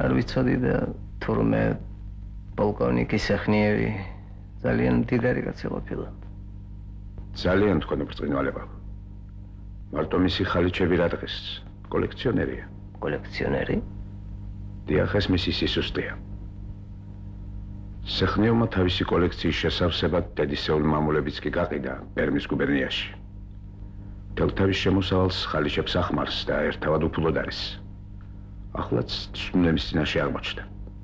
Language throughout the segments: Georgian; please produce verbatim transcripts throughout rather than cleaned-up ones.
არ ვიცოდი და თურმე პოლკოვნიკი სეხნიევი ძალიან მდიდარი კაცი ყოფილა. ძალიან თქვენ ბრწყინვალება. მარტო მისი ხალიჩები რა დღეს კოლექციონერია. კოლექციონერი? დიახ, ეს მისი სისუსტეა. სეხნიევმა თავისი კოლექციის შესავსებად დედისეული მამულებიც კი გაყიდა პერმის გუბერნიაში. მთელ თავის შემოსავალს ხალიჩებს ახმარს და ერთავად უფლოდ არის. ახლაც ცნების წინაშე აღმოჩნდა.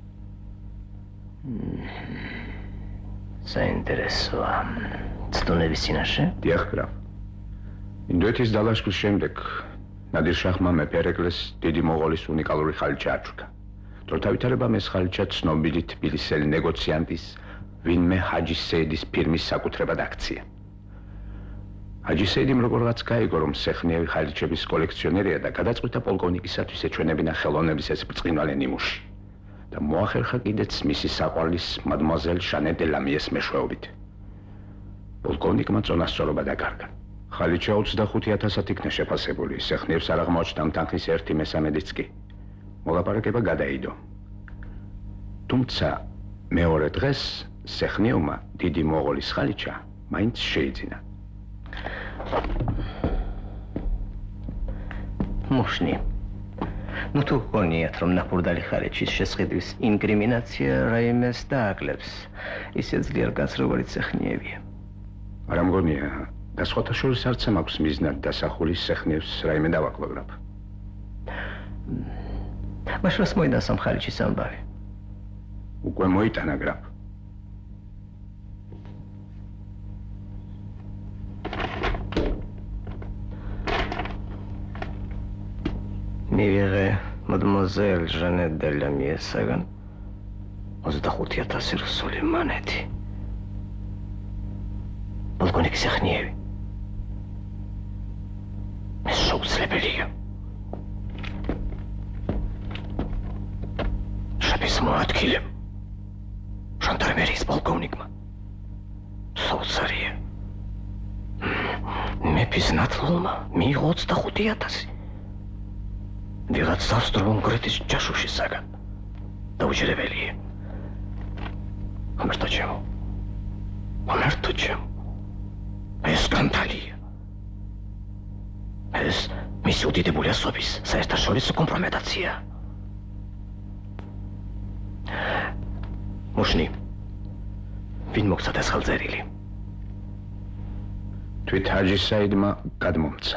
საინტერესოა. ცნების წინაშე? დიახ, გრაფ. ინდოეთის დალაშქრის შემდეგ ნადირ-შაჰმა მეფე-ერეკლეს დიდი მონღოლის უნიკალური ხალიჩა აჩუქა. დროთავითარებამ ეს ხალიჩა ცნობილი თბილისელი ნეგოციანტის ვინმე ჰაჯი სეიდის ფირმის საკუთრებად აქცია. ჰაჯი სეიდიმ როგორღაც გაიგო, რომ სეხნიევი ხალიჩების კოლექციონერია და გადაწყვიტა პოლკოვნიკისათვის ეჩვენებინა ხელოვნების ეს ბრწყინვალე ნიმუში და მოახერხა კიდეც მისი საყვარლის მადმუაზელ ჟანეტ დე ლამიეს მეშვეობით. პოლკოვნიკმა წონასწორობა დაკარგა. ხალიჩა ოცდახუთი ათასად იქნა შეფასებული, სეხნიევს არ აღმოაჩნდა თანხის ერთი მესამედიც კი. მოლაპარაკება გადაიდო. თუმცა მეორე დღეს სეხნიევმა დიდი მონღოლის ხალიჩა მაინც შეიძინა. მუშნი. ნუ თუ გონიათ, რომ ნაკურდალი ხალიჩის შესყიდვის ინკრიმინაცია რაიმეს დააკლებს, ისე ძლიერ კაც როგორც სეხნიევია. არა მგონია, და სხვათა შორის არც მაქვს მიზნად დასახული სეხნიევს რაიმე დავაკლო, გრაფ. მაშრას მოიდა სამხალიჩის ამბავი. უკვე მოიტანა, გრაფ. მივიღე მადმუაზელ ჟანეტ დე ლამიესაგან ოცდახუთი ათასი რუსული მონეტი. პოლკოვნიკი სეხნიევი. ეს შეუძლებელია. შაბის მოადგილემ ჟანდარმერიის პოლკოვნიკმა საოცარია. მეფის ნათლულმა მიიღო ოცდახუთი ათასი. ვიღაც სასტრო უნგრეთის ჯაშუშისაგან. დაუჯერებელია. ამერტო ჩემო. ამერტო ჩემო. ეს სკანდალია. ეს მისი უდიდებული ასობის საერთაშორისო კომპრომეტაცია. მუშნი. ვინ მოგცა ეს ხელწერილი? თვით ჰაჯი საიდმა გადმომცა.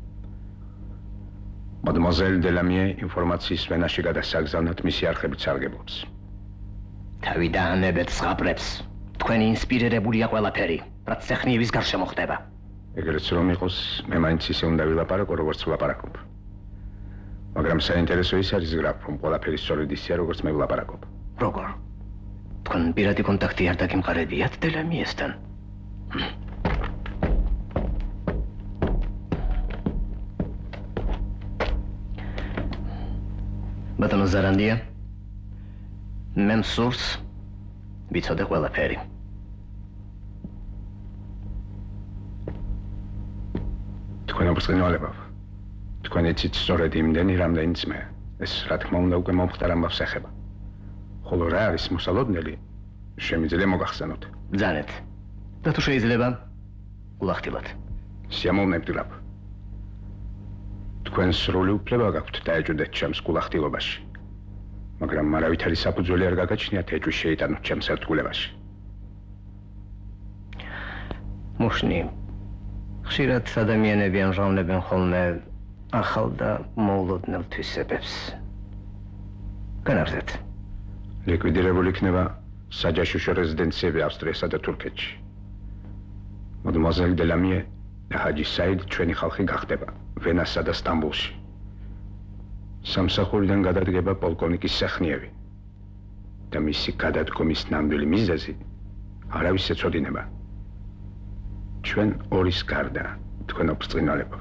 მადმუაზელ დე ლამიე ინფორმაციის ვენაში გადასაგზავნად მისი არხებით სარგებლობს. თავიდანებეთ ზღაპრებს. თქვენი ინსპირირებულია ყველაფერი, რაც სეხნიევის გარშემო ხდება. ეგრეც რომ იყოს, მე მაინც ისე უნდა ვილაპარაკო, როგორც ვლაპარაკობ. მაგრამ საინტერესო ის არის, გრაფ, რომ ყველაფერი სწორედ ისეა, როგორც მე ვლაპარაკობ. როგორ? თქვენ პირადი კონტაქტი არ დაგიმყარებიათ დე ლამიესთან? ბატონო ზარანდია, მე მსურს ვიცოდე ყველაფერი. თქვენ ბრწყინვალება. თქვენ იცით სწორედ იმდენი, რამდენიც მე. ეს რა თქმა უნდა უკვე მომხდარ ამბავს ეხება. ხოლო რა არის მოსალოდნელი, შემიძლია მოგახსენოთ. ბრძანეთ. და თუ შეიძლება, ულახtildeლად. სიამოვნებდი, გრაფ. თქვენ სრული უფლება გაქვთ დაეჭვდეთ ჩემს გულახდილობაში. მაგრამ არავითარი საფუძველი არ გაგაჩნიათ ეჭვი შეიტანოთ ჩემს ერთგულებაში. მუშნი. ხშირად ადამიანები ამჟავნებენ ხოლმე ახალ და მოულოდნელ თვისებებს. განაგრძეთ. ლიკვიდირებული იქნება საჯაშუშო რეზიდენციები ავსტრიასა და თურქეთში. მადმუაზელ დე ლამიე და ჰაჯი საიდ ჩვენი ხალხი გახდება ვენასა და სტამბულში. სამსახურიდან გადადგება პოლკოვნიკის სეხნიევი და მისი გადადგომის ნამდვილი მიზეზი არავის ეწოდინება. ჩვენ ორის გარდა თქვენ ოფცინალებო.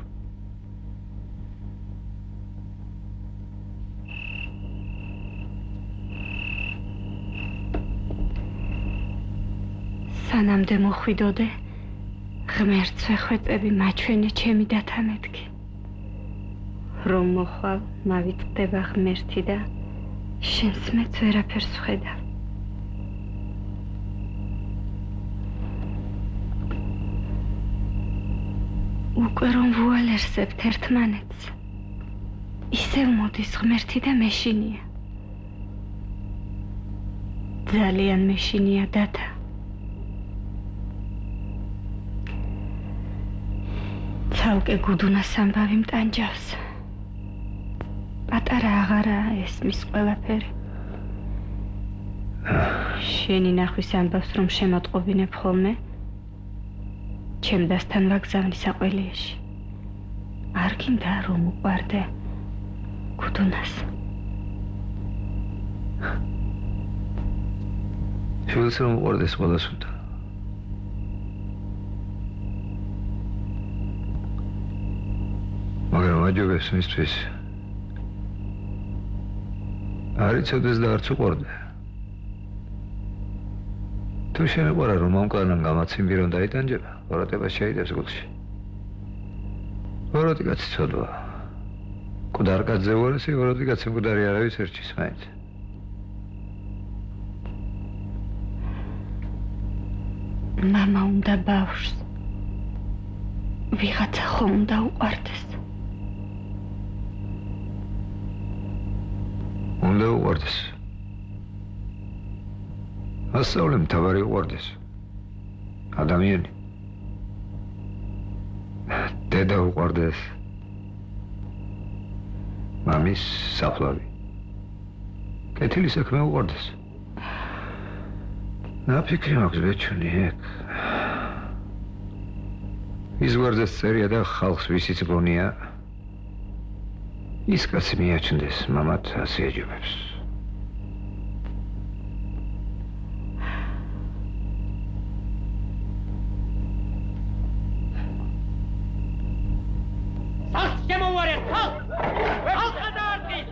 სანამდე მოხვიდოდე ღმერთს ვეხვეწები მაჩვენე ჩემი დათანეთქი. რომ მოხვალ მავიწყდება ღმერთი და შენს მეც ვერაფერს ვხედავ. უკვე რომ ვუალერსებთ ერთმანეთს, ისევ მოდის ღმერთი და მეშინია. ძალიან მეშინია დათა. ცალკე გუდუნას ამბავი მტანჯავს. პატარა აღარაა ესმის ყველაფერი. შენი ნახვის ამბავს რომ შემოტყობინებ ხოლმე, ჩემ დასთან ვაგზავნი საყველიაში. არ გინდა რომ უყვარდე გუდუნას. შვილს რომ უყვარდეს ყველას უნდა. მაგრამ აჯობებს მისთვის. არ იცოდეს და არც უყვარდა. თუ შენ უყვარა რომ მომკლანან გამაციმბი რომ დაიტანჯება, ოროტებას შეიდებს გულში. ოროტი კაცი ცოდვა. მკვდარ კაცზე უარესი, ოროტი კაცი მკვდარი არავის ერჩის მაინც. მამა უნდა ბავშვს. ვიღაცა ხომ უნდა უყვარდეს. უნდა უყვარდეს. ასწავლე მთავარი უყვარდეს. ადამიანი. დედა უყვარდეს. მამის საფლავი. კეთილი საქმე უყვარდეს. ნაფიქრი მაქვს ბეჩუნი ეგ. ის უყვარდეს წერია და ხალხს ვისიც გონია. ის კაცი მიაჩნდეს მამად ასე ეჯობებს. სახს შემოვარეთ, ხალხ! ხალხა დაარყით!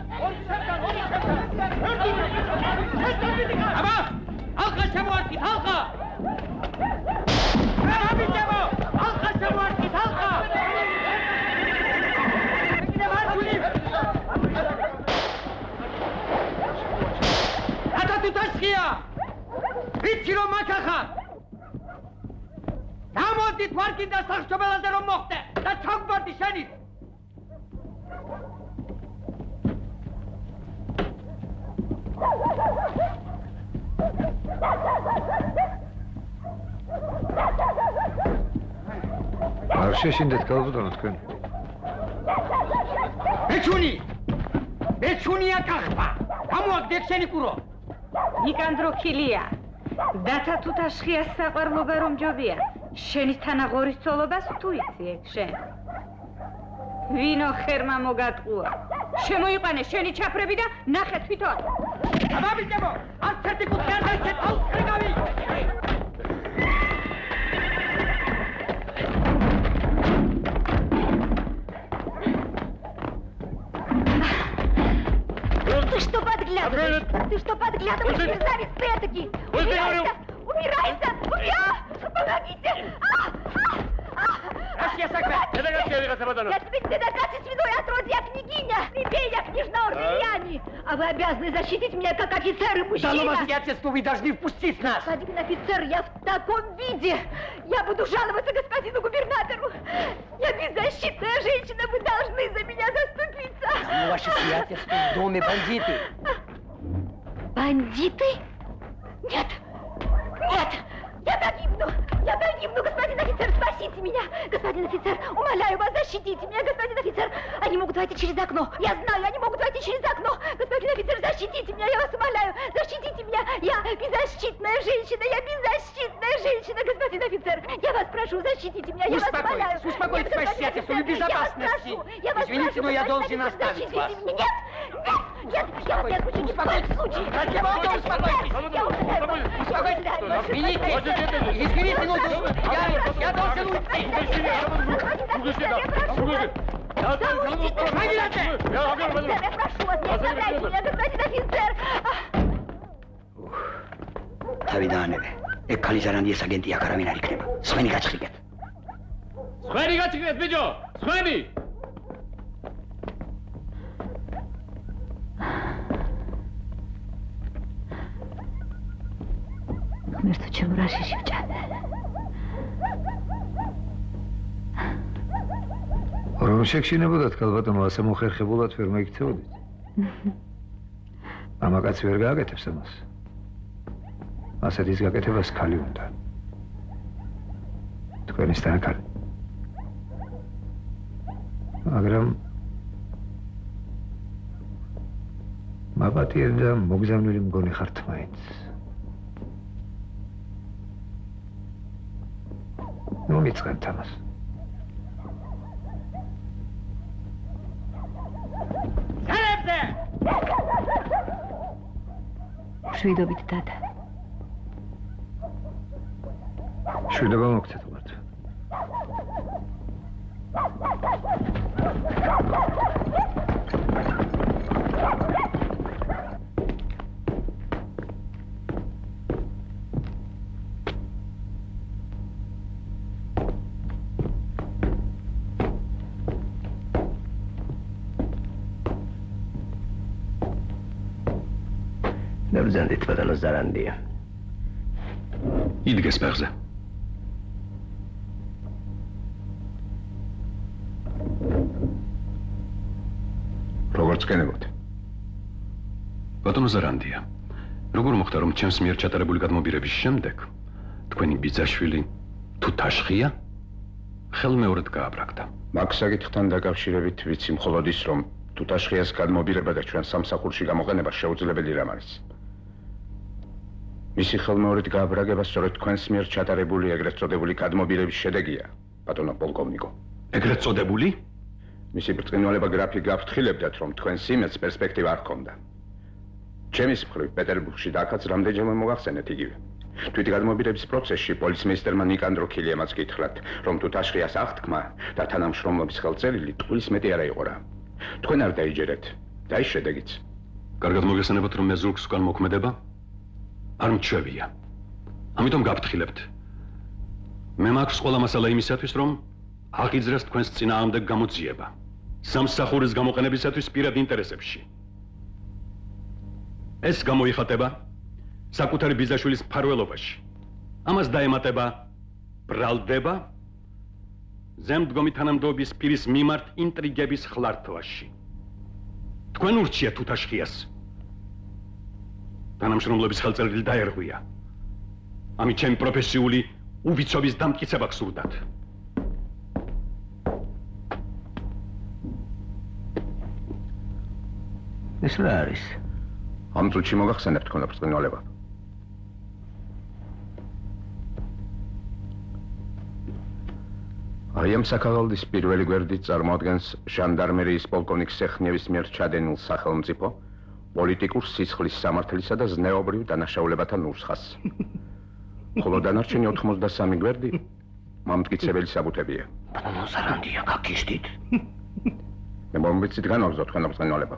აბა! ხალხა შემოვარეთ, ხალხა! აბიჯებო! ხალხა შემოვარეთ, ხალხა! თუთაშხია! ვიცი რომ მაქახარ! გამოდით ვარკინდა სახშობელაზე რომ მოხდე და ჩაგვარდი შენით! არ შეშინდეთ კალბატონო თქვენ? ბეჩუნი! ბეჩუნია კახბა! გამოაგდეთ შენი კურო! ნიკანდროქილია. დათა თუთაშხიას საყვარლობა რომ ჯობია. შენი თანაღორის ცოლობას თუ იცი ეგ შენ? ვინო ხერმა მოგატყუა. შემოიყვანე შენი ჩაფრები და ნახე თვითონ. აბა ბიჭებო, არც ერთი კუთხე არ დაიცეთ, აუ წრიგავი! Ты что подглядываешь? Ты что подглядываешь? Мерзавец ты этакий! Убирайся! Убирайся! Убирайся! Помогите! Я тебе не докатывай свиной отродья, княгиня! Не бей, я княжна Ордельяне! А вы обязаны защитить меня как офицер и мужчина! Да ну вас, отец, вы должны впустить нас! Господин офицер, я в таком виде! Я буду жаловаться господину губернатору! Я беззащитная женщина, вы должны за меня заступиться! Ну, ваше сиятельство, в доме бандиты! Бандиты? Нет! Нет! Я погибну! Я погибну, господин офицер, спасите меня! Господин офицер, умоляю вас, защитите меня, господин офицер! Они могут войти через окно! Я знаю, они могут войти через окно! Господин офицер, защитите меня, я вас умоляю! Защитите меня! Я беззащитная женщина! Я беззащитная женщина, господин офицер! Я вас прошу, защитите меня, я вас умоляю! Успокойтесь, ваше сиятельство, вы в безопасности! Извините, но я должен оставить вас! Нет! Нет! Я вас не отпущу ни в коем случае! Я вас тоже успокойтесь! Я умоляю вас! Успокойтесь! Извините! Извините, минуту! Я, я должен уйти! Я прошу вас, не оставляйте меня, господин офицер! თავიდანები. ეგ ქალი ზარანდის აგენტია, კარამინ არ იქნება. სხვენი გაჭრიგეთ. სხვენი გაჭრიგეთ, ბიჭო! სხვენი! ჩემ რაში შევჭამე. რომ შეგშინებოდათ ქალბატონო, ასე მოხერხებულად ვერ მოიქცეოდით. მამაკაცი ვერ გააკეთებს ამას. ასეთის გაკეთებას ქალი უნდა. თქვენისთან ქალი. მაგრამ მაპატიერი და მოგზავნილი მგონი ხართ მაინც. ნუ მიწყენთ ამას. სანებზე! შვიდობით დადა. შვიდობა მოგცეთ ვართ. ნებზანდით ბატონო ზარანდია. იდგეს ფეხზე. როგორც გენებოთ. ბატონო ზარანდია, როგორ მოხდა რომ ჩემს მიერ ჩატარებული გადმობირების შემდეგ თქვენი ბიძაშვილი თუთაშხია ხელმეორედ გააბრაგდა. მაგ საკითხთან დაკავშირებით ვიცი მხოლოდ ის, რომ თუთაშხიას გადმობირება და ჩვენ სამსახურში გამოყენება შეუძლებელი რამ არის. მისი ხელმეორედ გააბრაგება სწორედ თქვენს მიერ ჩატარებული ეგრეთ წოდებული გადმობირების შედეგია, ბატონო პოლკოვნიკო. ეგრეთ წოდებული? მისი ბრწყინვალება გრაფი გაფრთხილებდათ, რომ თქვენს იმედს პერსპექტივა არ ჰქონდა. ჩემის მხრივ პეტერბურგში და აქაც რამდენჯერმე მოგახსენეთ იგივე. თვით გადმობირების პროცესში პოლიცმეისტერმა ნიკანდრო ქილიამაც გითხრათ, რომ თუთაშხიას აღთქმა და თანამშრომლობის ხელწერილი ტყუილის მეტი არა იყო რა. თქვენ არ დაიჯერეთ და ის შედეგიც. კარგად მოგესალმებათ, რომ მე ზურგს უკან მოქმედება არ მჩვევია. ამიტომ გაფრთხილებთ. მე მაქვს ყველა მასალა იმისათვის, რომ აღიძრას თქვენს წინააღმდეგ გამოძიება. სამსახურის გამოყენებისათვის პირად ინტერესებში. ეს გამოიხატება საკუთარი ბიძაშვილის მფარველობაში. ამას დაემატება ბრალდება ზემდგომი თანამდებობის პირის მიმართ ინტრიგების ხლართვაში. თქვენ ურჩიათ თუთაშხიას. თანამშრომლობის ხელწერილი დაერღვია. ამით ჩემი პროფესიული უბიცობის დამტკიცება გსურდათ. ეს რა არის? ამ წუთში მოგახსენებთ თქვენ ბრწყინვალება. აი ამ საქაღალდის პირველი გვერდით წარმოადგენს ჟანდარმერიის პოლკოვნიკ სეხნიევის მიერ ჩადენილ სახელმწიფო პოლიტიკურ სისხლის სამართლისა და ზნეობრივ დანაშაულებათა ნუსხას. ხოლო დანარჩენი ოთხმოცდასამი გვერდი მამტკიცებელი საბუთებია. ბატონო ზარანდია, გაგიშდით. მე მომეცით განვაგზავნოთ თქვენ ბრწყინვალება.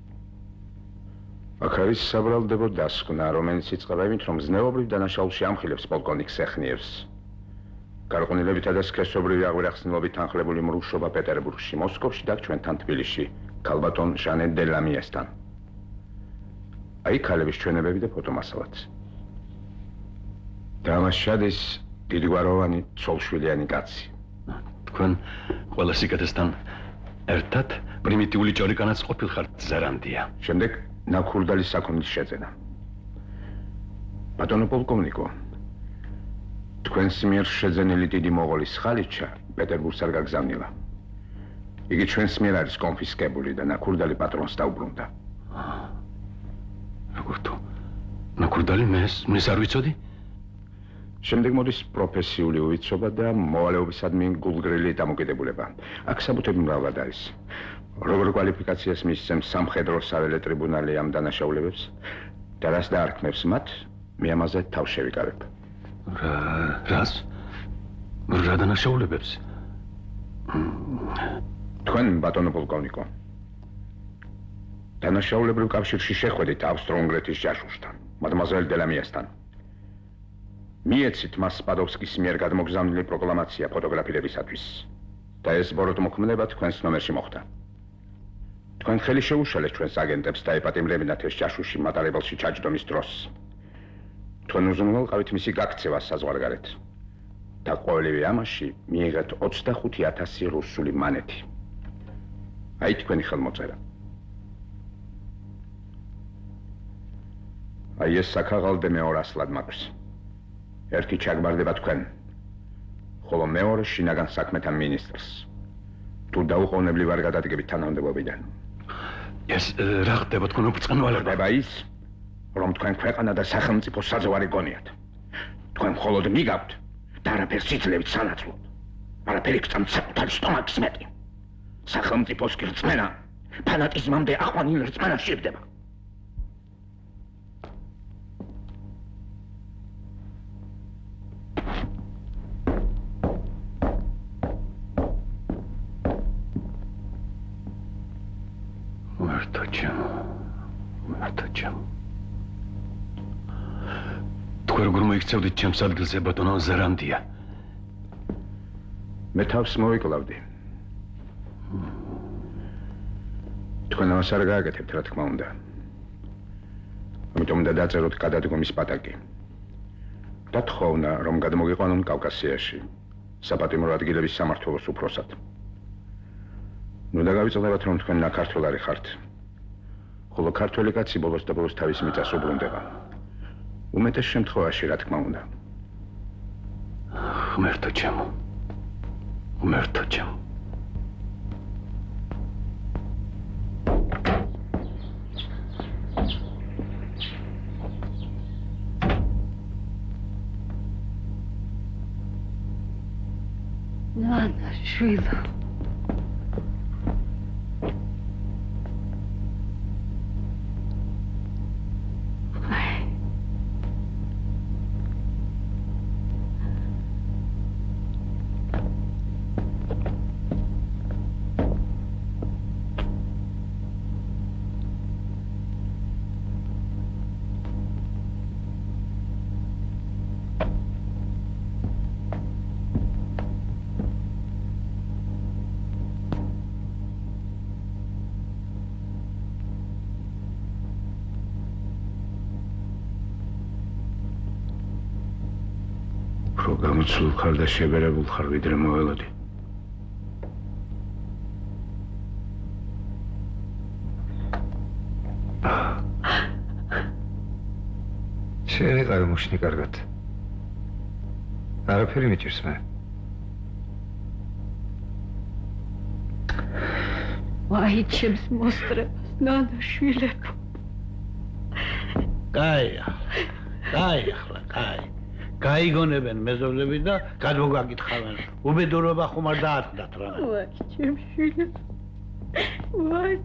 აქ არის საბრალდებო დასკვნა, რომელიც იწყება იმით, რომ ზნეობრივ დანაშაულში ამხილებს პოლკოვნიკ სეხნიევს. გარყვნილებითა და სქესობრივი აღვირახსნილობით თანხლებული მრუშობა პეტერბურგში, მოსკოვში და ჩვენთან თბილისში, ქალბატონ ჟანეტ დელამიესთან. აი ქალების ჩვენებები და ფოტომასალაც. და ამას შედის დიდგვაროვანი ცოლშვილიანი კაცი. თქვენ ყველა სიკეთესთან ერთად პრიმიტიული ჭორიკანაც ყოფილხართ ზარანდია. შემდეგ ნაქურდალის საქონლის შეძენა. ბატონო პოლკოვნიკო, თქვენს მიერ შეძენილი დიდი მოღოლის ხალიჩა პეტერბურგს არ გაგზავნილა. იგი ჩვენს მიერ არის კონფისკებული და ნაქურდალი პატრონს დაუბრუნდა. როგორ თუ ნაქურდალი მე ეს არ ვიცოდი? შემდეგ მოდის პროფესიული უვიცობა და მოვალეობისადმი გულგრილი დამოკიდებულება. აქ საბუთები მრავლად არის. როგორ კვალიფიკაციას მისცემს სამხედრო საველე ტრიბუნალი ამ დანაშაულებებს და რას დაარქმევს მათ, მე ამაზე თავს შევიკავებ. რა რას? რა დანაშაულებებს? თქვენ ბატონო პოლკოვნიკო დანაშაულებრივ კავშირში შეხვედით ავსტრო-უნგრეთის ჯაშუშთან, მადმაზელ დელამიესთან. მიეცით მას სპადოვსკის მიერ გადმოგზავნილი პროკლამაცია ფოტოგრაფირებისათვის და ეს ბოროტმოქმედება თქვენს ნომერში მოხდა. თქვენ ხელი შეუშალეთ ჩვენს აგენტებს და ეპატიმრებინათ ეს ჯაშუში მატარებელში ჩაჯდომის დროს. თქვენ უზრუნველყავით მისი გაქცევა საზღვარგარეთ და ყოველივე ამაში მიიღეთ ოცდახუთი ათასი რუსული მანეთი. აი თქვენი ხელმოწერა. აი ეს საქაღალდე მეორასლად მაქვს. ერთი ჩაგმარდება თქვენ, ხოლო მეორე შინაგან საქმეთა მინისტრს. თუ დაუყოვნებლი ვარ გადადგებით თანამდებობიდან. ეს რა ხდება თქვენ უბრწყინვალება? ხდება ის, რომ თქვენ ქვეყანა და სახელმწიფო საზღვარი გონიათ. თქვენ მხოლოდ მიგავთ და არაფერს იძლევთ სანაცვლოდ. არაფერი გწამთ საკუთარი სტომაქის მეტი. სახელმწიფოს კი რწმენა ფანატიზმამდე აყვანილ რწმენას სჭირდება. თქვენ როგორ მოიქცევდით ჩემს ადგილზე ბატონო ზარანდია? მე თავს მოვიკლავდი. თქვენ ამას არ გააკეთებთ, რა თქმა უნდა. ამიტომ უნდა დაწეროთ გადადგომის პატაკი. და თხოვნა, რომ გადმოგიყვანონ კავკასიაში, საპატიმრო ადგილების სამმართველოს უფროსად. ნუ დაგავიწყდებათ, რომ თქვენ ნაქართველარი ხართ. ხოლო ქართველი კაცი ბოლოს და ბოლოს თავის მიწას უბრუნდება. უმეტეს შემთხვევაში, რა თქმა უნდა. ღმერთო ჩემო. ღმერთო ჩემო. Nana, Shwila. გამოცულ ხარ და შებერებულ ხარ, ვიდრე მოველოდი. შენი წარმოშნი კარგად. არაფერი მიჭირს მე. ვაი, ჩემს მოსტრებას, ნანა შვილებო. კაი, კაი, ახლა კაი. გაიგონებენ მეზობლები და გადმოგაკითხავენ. უბედურობა ხომ არ დაატყდათ რა. ვაი, ჩემს შვილებო. ვაი.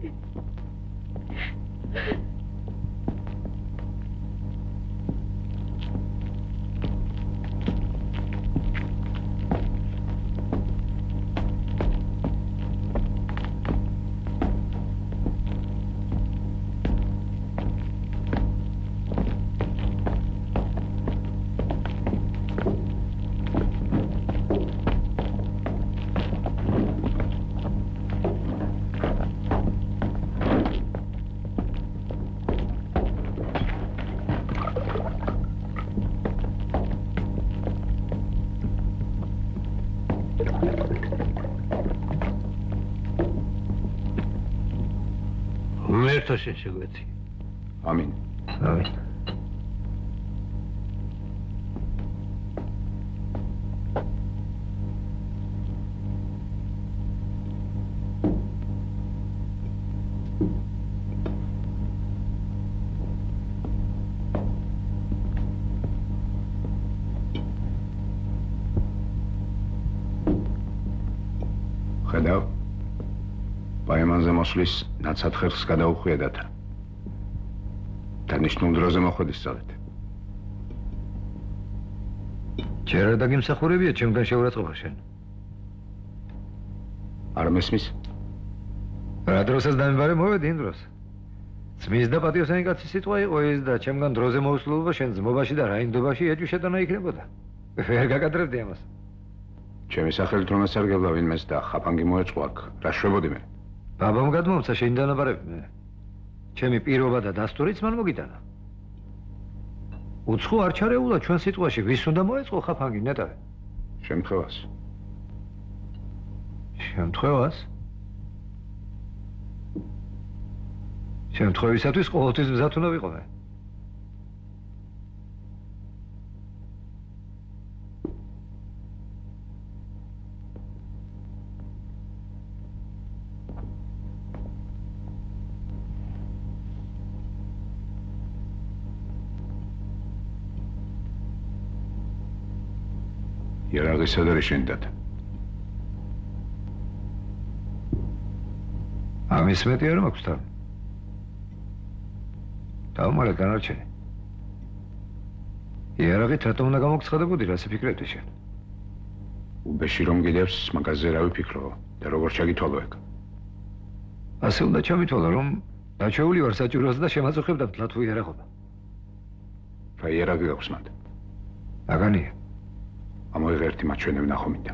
ღმერთო შეგვეცი. ამინ. ამინ. ხედავ პაემანზე მოსვლის ნაცად ხერხს გადაუხვიედათ. დანიშნულ დროზე მოხვედისწავეთ. ჯერ არ დაგიმსახურებია ჩემგან შეურაცხყოფა შენ. არ მესმის? რა დროსაც დამიბარე მოვედი იმ დროს. ძმის და პატიოსანი კაცის სიტყვა იყო ეს და ჩემგან დროზე მოუსრულობა შენ ძმობაში და რაინდობაში ეჭვი შეტანა იქნებოდა. ვერ გაკადრებდი ამას. ჩემი სახელით რომ ასარგებლა ვინმეს და ხაფანგი მოეწყო აქ. რა შვებოდი მე? ბაბამ გადმომცა შენი დანაბარები მე. ჩემი პირობა და დასტურიც მან მოგიტანა. უცხო არ ჩარეულა ჩვენ სიტყვაში, ვის უნდა მოეწყო ხაფანგი ნეტავე? შემთხვევას. შემთხვევას? შემთხვევისათვის ყოველთვის მზად უნდა ვიყავე. იარაღი სად არის შენ დად? ამის მეტი არ მაქვს თან. დავმალე განარჩენი. იარაღით რატომ უნდა გამოგცხადებოდი, რას ფიქრობდი შენ? უბეში რომ გიდევს, მაგაზე რა ვიფიქრო და როგორ ჩაგითვალო ეგ? ასე უნდა ჩამითვალა, რომ დაჩეული ვარ საჭიროას და შემაწუხებდა მთლად თუ იარაღობა. რა იარაღი გაქვს მათ? აგანია. ამოიღე ერთი მათ ჩვენე ვნახომიდა.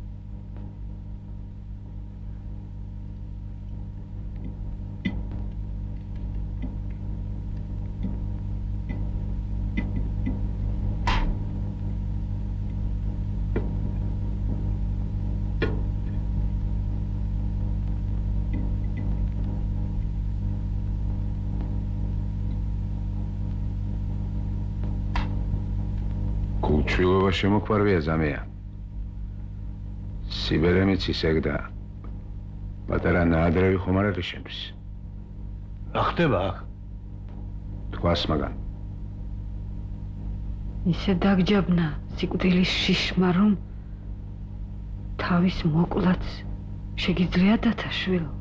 გულჩვილობა შემოყვარვია ზამია. სიბერემიც ისეგ და პატარა ნაადრევი ხომ არ არის შენთვის? რა ხდება აქ? თქვას მაგან. ისე დაგჯაბნა სიკვდილის შიშმა, რომ თავის მოკლაც შეგიძლია დათაშვილო.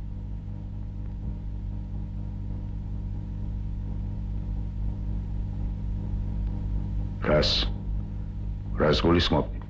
რას? რას გულისხმობდი?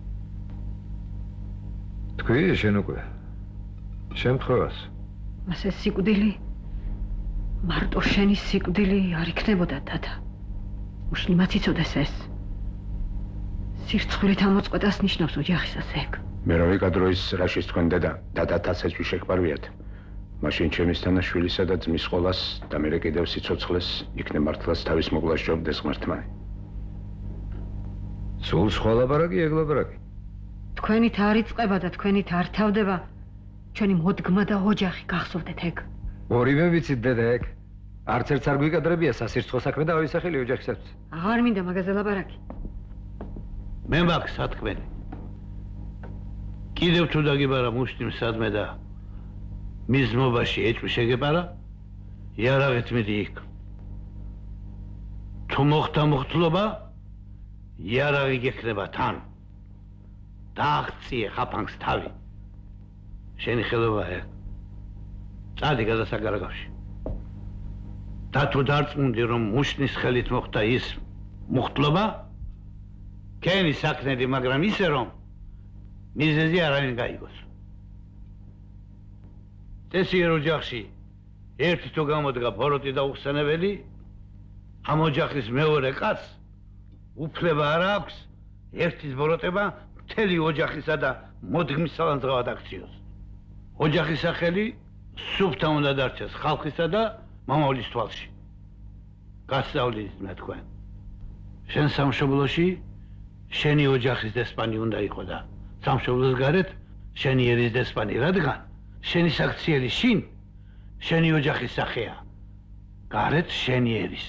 თქვი შენ უკვე. შემთხვევას. ასე სიკვდილი მარტო შენი სიკვდილი არ იქნებოდა დადა. უშნიმაც იცოდეს ეს. სირცხვილით ამოწყვეტას ნიშნავს ოჯახისას ეგ. მე რა ვიკადრო ის რაშიც თქვენ დედა დადათაც ეს შეგვარვიათ. მაშინ ჩემის თანაშვილისა და ძმის ყოლას და მე კიდევ სიცოცხლეს იქნებ მართლაც თავის მოგლას ჯობდეს ღმერთმა. სულ სხვა ლაპარაკი, ეგ ლაპარაკი. თქვენით არ იწყება და თქვენით არ თავდება ჩვენი მოდგმა და ოჯახი, გახსოვდეთ ეგ. ორივე ვიცით დედა ეგ. არც ერთს არ გვიკადრებია სასირცხო საქმე და ავისახელი ოჯახისათვის. აღარ მინდა მაგაზე ლაპარაკი. მე მაქვს სათქმელი. კიდევ თუ დაგიბარა მუშტიმ სადმე და მის მობაში ეჭვი შეგეპარა, იარაღით მიდი იქ. თუ მოხდა მოხდლობა, იარაღი გექნება თან. დააღწიე ხაფანგს თავი. შენი ხელობა ეგ. წადი გადასაგარაგავში. და თუ დარწმუნდი, რომ მუშტის ხელით მოხდა ის მოხდლობა, კენი საკნედი, მაგრამ ისე რომ მიზეზი არავინ გაიგოს. წესიერ ოჯახში ერთი თუ გამოდგა ბოროტი და უხსენებელი, ამ ოჯახის მეორე კაცს უფლება არ აქვს ერთის ბოროტება მთელი ოჯახისა და მოდგმის სალანძღავად აქციოს. ოჯახის სახელი სუფთა უნდა დარჩეს ხალხისა და მამავლის თვალში. გასწავლით მე თქვენ. შენ სამშობლოში შენი ოჯახის დესპანი უნდა იყო და სამშობლოს გარეთ შენი ერის დესპანი, რადგან შენი საქციელი შინ შენი ოჯახის სახეა. გარეთ შენი ერის.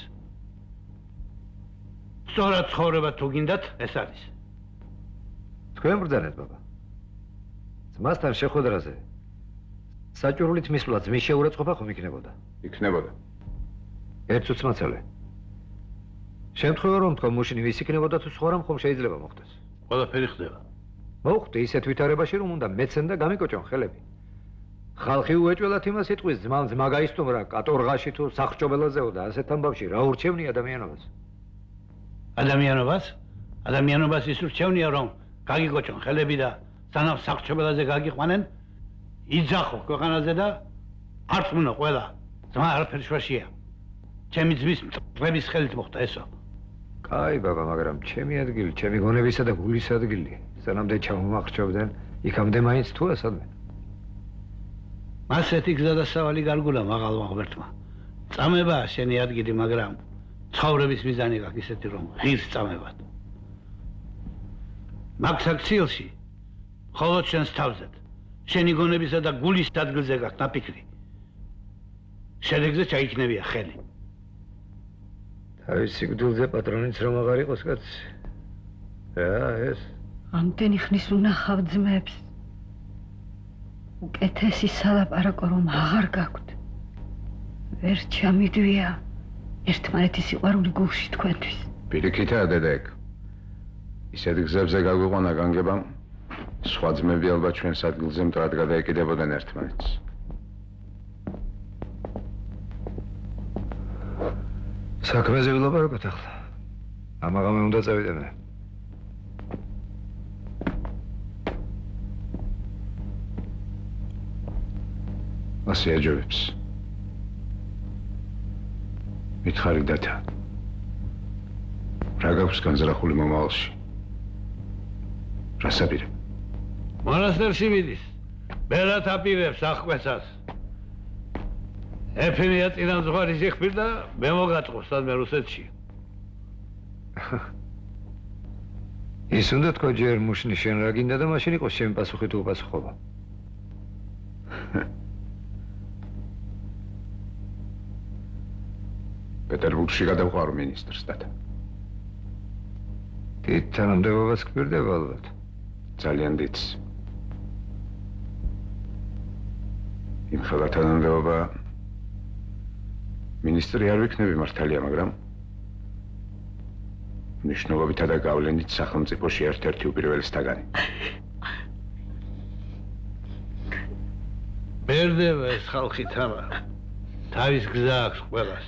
სწორად ცხოვრება თუ გინდათ, ეს არის. თქვენ ბრძანეთ, ბაბა. ძმასთან შეხვედრაზე საჭურვლით მისვლა ძმის შეურაცხყოფა ხომ იქნებოდა? იქნებოდა. ერთ წუთს მაცალე. შემთხვევა რომ თქვა მუშინი ვის იქნებოდა თუ სხვა რამ ხომ შეიძლება მოხდეს? ყველაფერი ხდება. მოხდი ისეთ ვითარებაში, რომ უნდა მეცენ და გამიკოჭონ ხელები. ხალხი უეჭველად იმას იტყვის, ძმამ ძმა გაისტუმრა კატორღაში თუ სახრჭობელაზეო და ასეთ ამბავში რა ურჩევნი ადამიანობას? ადამიანობას? ადამიანობას ის ურჩევნია, რომ გაგიკოჭონ ხელები და სანამ სახრჭობელაზე გაგიყვანენ, იძახო ქვეყანაზე და არწმუნო ყველა. ძმა არაფერი შუაშია. ჩემი ძმის მტრების ხელით მოხდა ესო. კაი ბაბა, მაგრამ ჩემი ადგილი, ჩემი გონებისა და გულის ადგილი. სანამდე ჩამომახრჩობდნენ, იქამდე მაინც თუ ასადმე. ასეთი გზა და სავალი გარგულა მაღალმა ღმერთმა. წამებაა შენი ადგილი, მაგრამ ცხოვრების მიზანი გაქვს ისეთი რომ ღირს წამებად. მაგ საქციელში მხოლოდ შენს თავზედ, შენი გონებისა და გულის ადგილზე გაქვს ნაფიქრი. შედეგზე ჩაიქნებია ხელი. თავის სიკვდილზე პატრონიც რომ აღარ იყოს კაცი. რა ეს? ამდენი ხნის უნახავ ძმებს. უკეთესი სალაპარაკო რომ აღარ გაქვთ. ვერ ჩამიდვია ერთმანეთის სიყვარული გულში თქვენთვის. პირიქითაა დედაეკ. ისეთ გზებზე გაგვიყვანა განგებამ, სხვა ძმები ალბათ ჩვენს ადგილზე მტრად გადაეკიდებოდნენ ერთმანეთს. საქმეზე ვილაპარაკოთ ახლა. ამაღამე უნდა წავიდე მე. ასე აჯობებს. მითხარი დათა. რა გაქვს განზრახული მომავალში? რა საბირებ? მონასტერში მიდის. ბერად აპირებს აღკვეცას. ეფემია წინამძღვარი შეხვდა, მე მოგატყობს სადმე რუსეთში. ის უნდა თქვა ჯერ მუშნი შენ რა გინდა და მაშინ იყოს შენ პასუხი თუ უპასუხობა. პეტერბურგში გადავყავ მინისტრს დათა. დიდ თანამდებობას გვერდება ალბათ. ძალიან დიდს. იმ ხელა თანამდებობა მინისტრი არ ვიქნები მართალია, მაგრამ მნიშვნელობითა და გავლენით სახელმწიფოში ერთ-ერთი უპირველესთაგანი. ბერდება ეს ხალხი თამა. თავის გზა აქვს ყველას.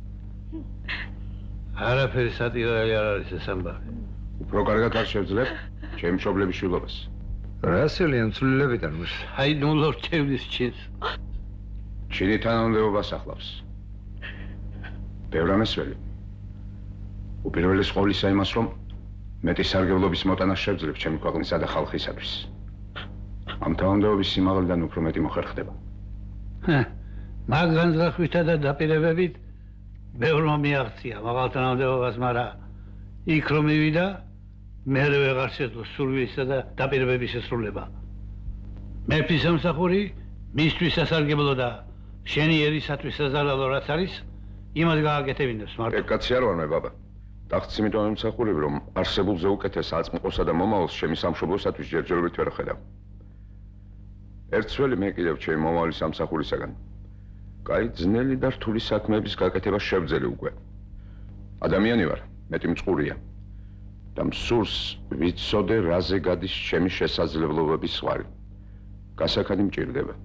არაფერი სატირალი არ არის ეს ამბავი. უფრო კარგად არ შევძლებ ჩემი მშობლების შვილობას. რასელი ამცვლილებიდან მუშ. აი ნულო რჩევლის ჩინს. ჩინი თანამდებობას ახლავს. ბევრ ამესველი. უპირველეს ყოვლისა იმას, რომ მეტი სარგებლობის მოტანა შევძლებ ჩემი ქვეყნისა და ხალხისათვის. ამ თანამდებობის სიმაღლედან უფრო მეტი მოხერხდება. მაგ განზრახვითა და დაპირებებით ბევრმა მიაღწია მაღალ თანამდებობას, მაგრამ იქ რომ მივიდა, მერე ვეღარ შეძლო სურვილისა და დაპირებების შესრულება. მეფის სამსახური მისთვის სასარგებლო და შენი ერისათვის საზარალო რაც არის, იმას გააკეთებინებს მარტო. ეგ კაცი არ ვარ მე ბაბა. ტახტს იმიტომ ემსახურებ, რომ არსებულზე უკეთეს აწმყოსა და მომავალს ჩემი სამშობლოსათვის ჯერჯერობით ვერ ხედავ. ერთსველი მე კიდევ ჩემი მომავლის სამსახურისაგან. კაი ძნელი და რთული საქმეების გაკეთება შევძელი უკვე. ადამიანი ვარ, მეტი მწყურია. და მსურს ვიცოდე რაზე გადის ჩემი შესაძლებლობების ზღვარი. გასაქანი მჭირდება.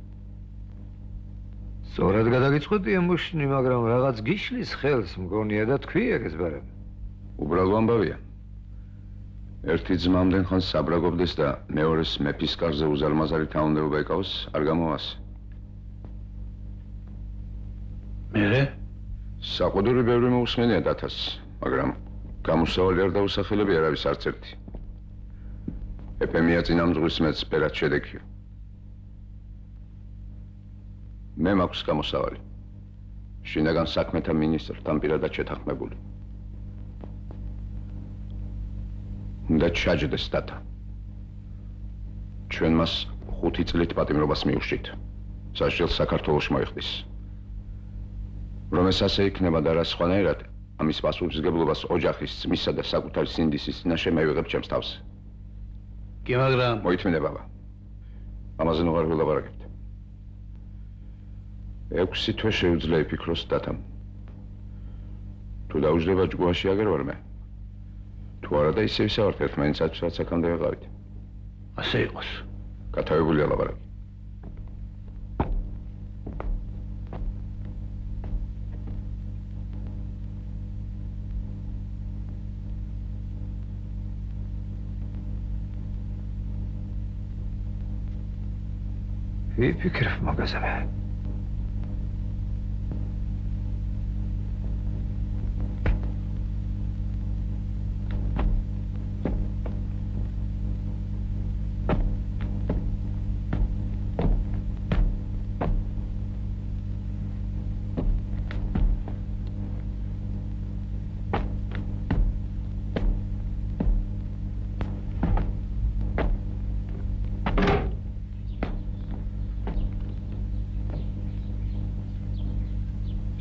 სწორად გადაგიწყვეტია მუშნი, მაგრამ რაღაც გიშლის ხელს მგონია და თქვი ეგესბარებ. უბრალო ამბავია. ერთი ძმა ამდენ ხანს საბრაგობდეს და მეორეს მეფის კარზე უზარმაზარი თანამდებობა ეკავს, არ გამოასე. მერე? საყუდური ბევრი მოусმენია დათას, მაგრამ გამოსავალი არ დაუსახელებია არავის არც ერთი. ეფემია წინამძღვრის მეც ბერად შედეგია. მე მაქვს გამოსავალი. შინაგან საქმეთა მინისტრთან პირადად შეთანხმებული. უნდა ჩაჯდეს დათა. ჩვენ მას ხუთი წლით პატიმრობას მიუშვით. სასჯელს საქართველოში მოიხდის. რომ ეს ასე იქნება და რა სხვანაირად, ამის პასუხისმგებლობას ოჯახის, ძმისა და საკუთარი სინდისის წინაშე მე ვიღებ ჩემს თავს. კი, მაგრამ მოითმინე ბაბა. ამაზე ნუ არ ვილაპარაკებთ. ექვსი თვე შეუძლია იფიქროს დათამ. თუ დაუჯდება ჯგუაში აგერ ვარ მე. თუ არა და ისე ვისავართ ერთმანეთსაც რაც აქამდე ვეყავით. ასე იყოს. გათავებულია ლაპარაკი. ვიფიქრებ მაგაზე მე.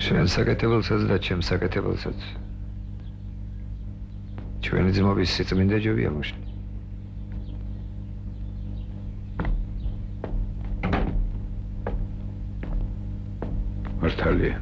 ჩვენ საკეთებელსაც და ჩემ საკეთებელსაც ჩვენი ძმობის სიწმინდა ჯობია მოშლი. მართალია.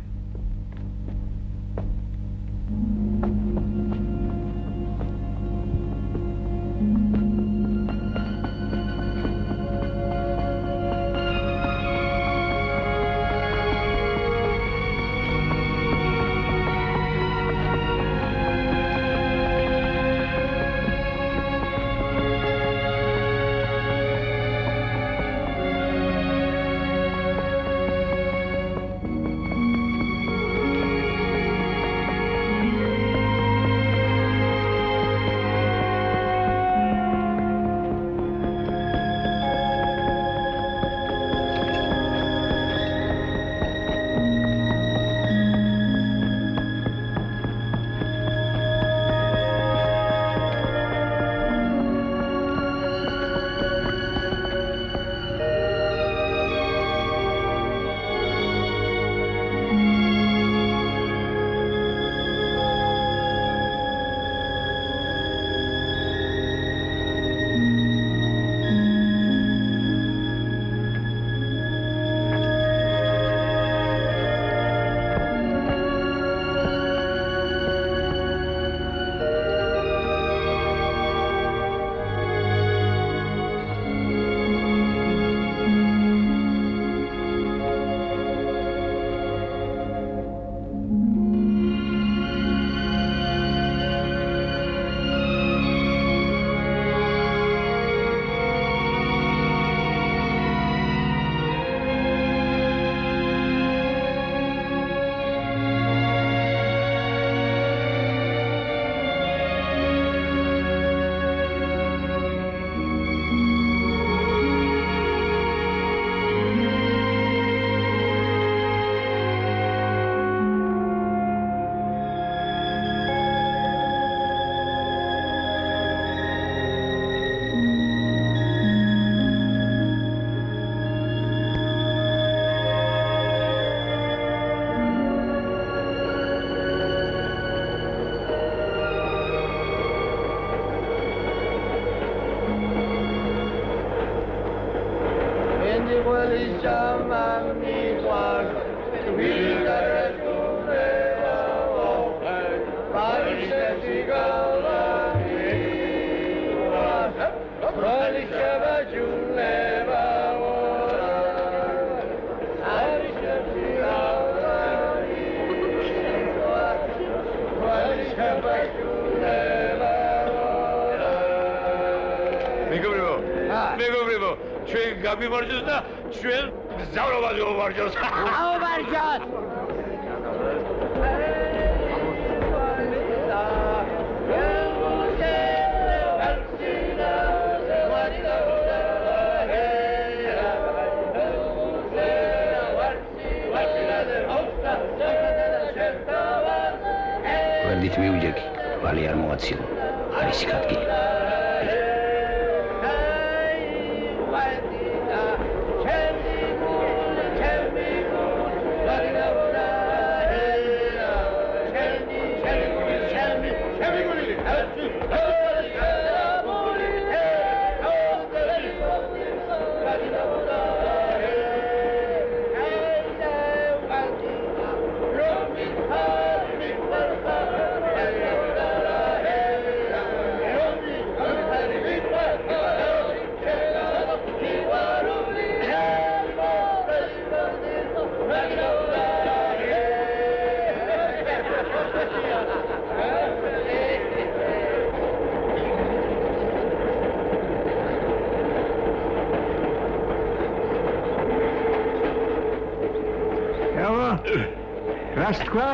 რას თქვა?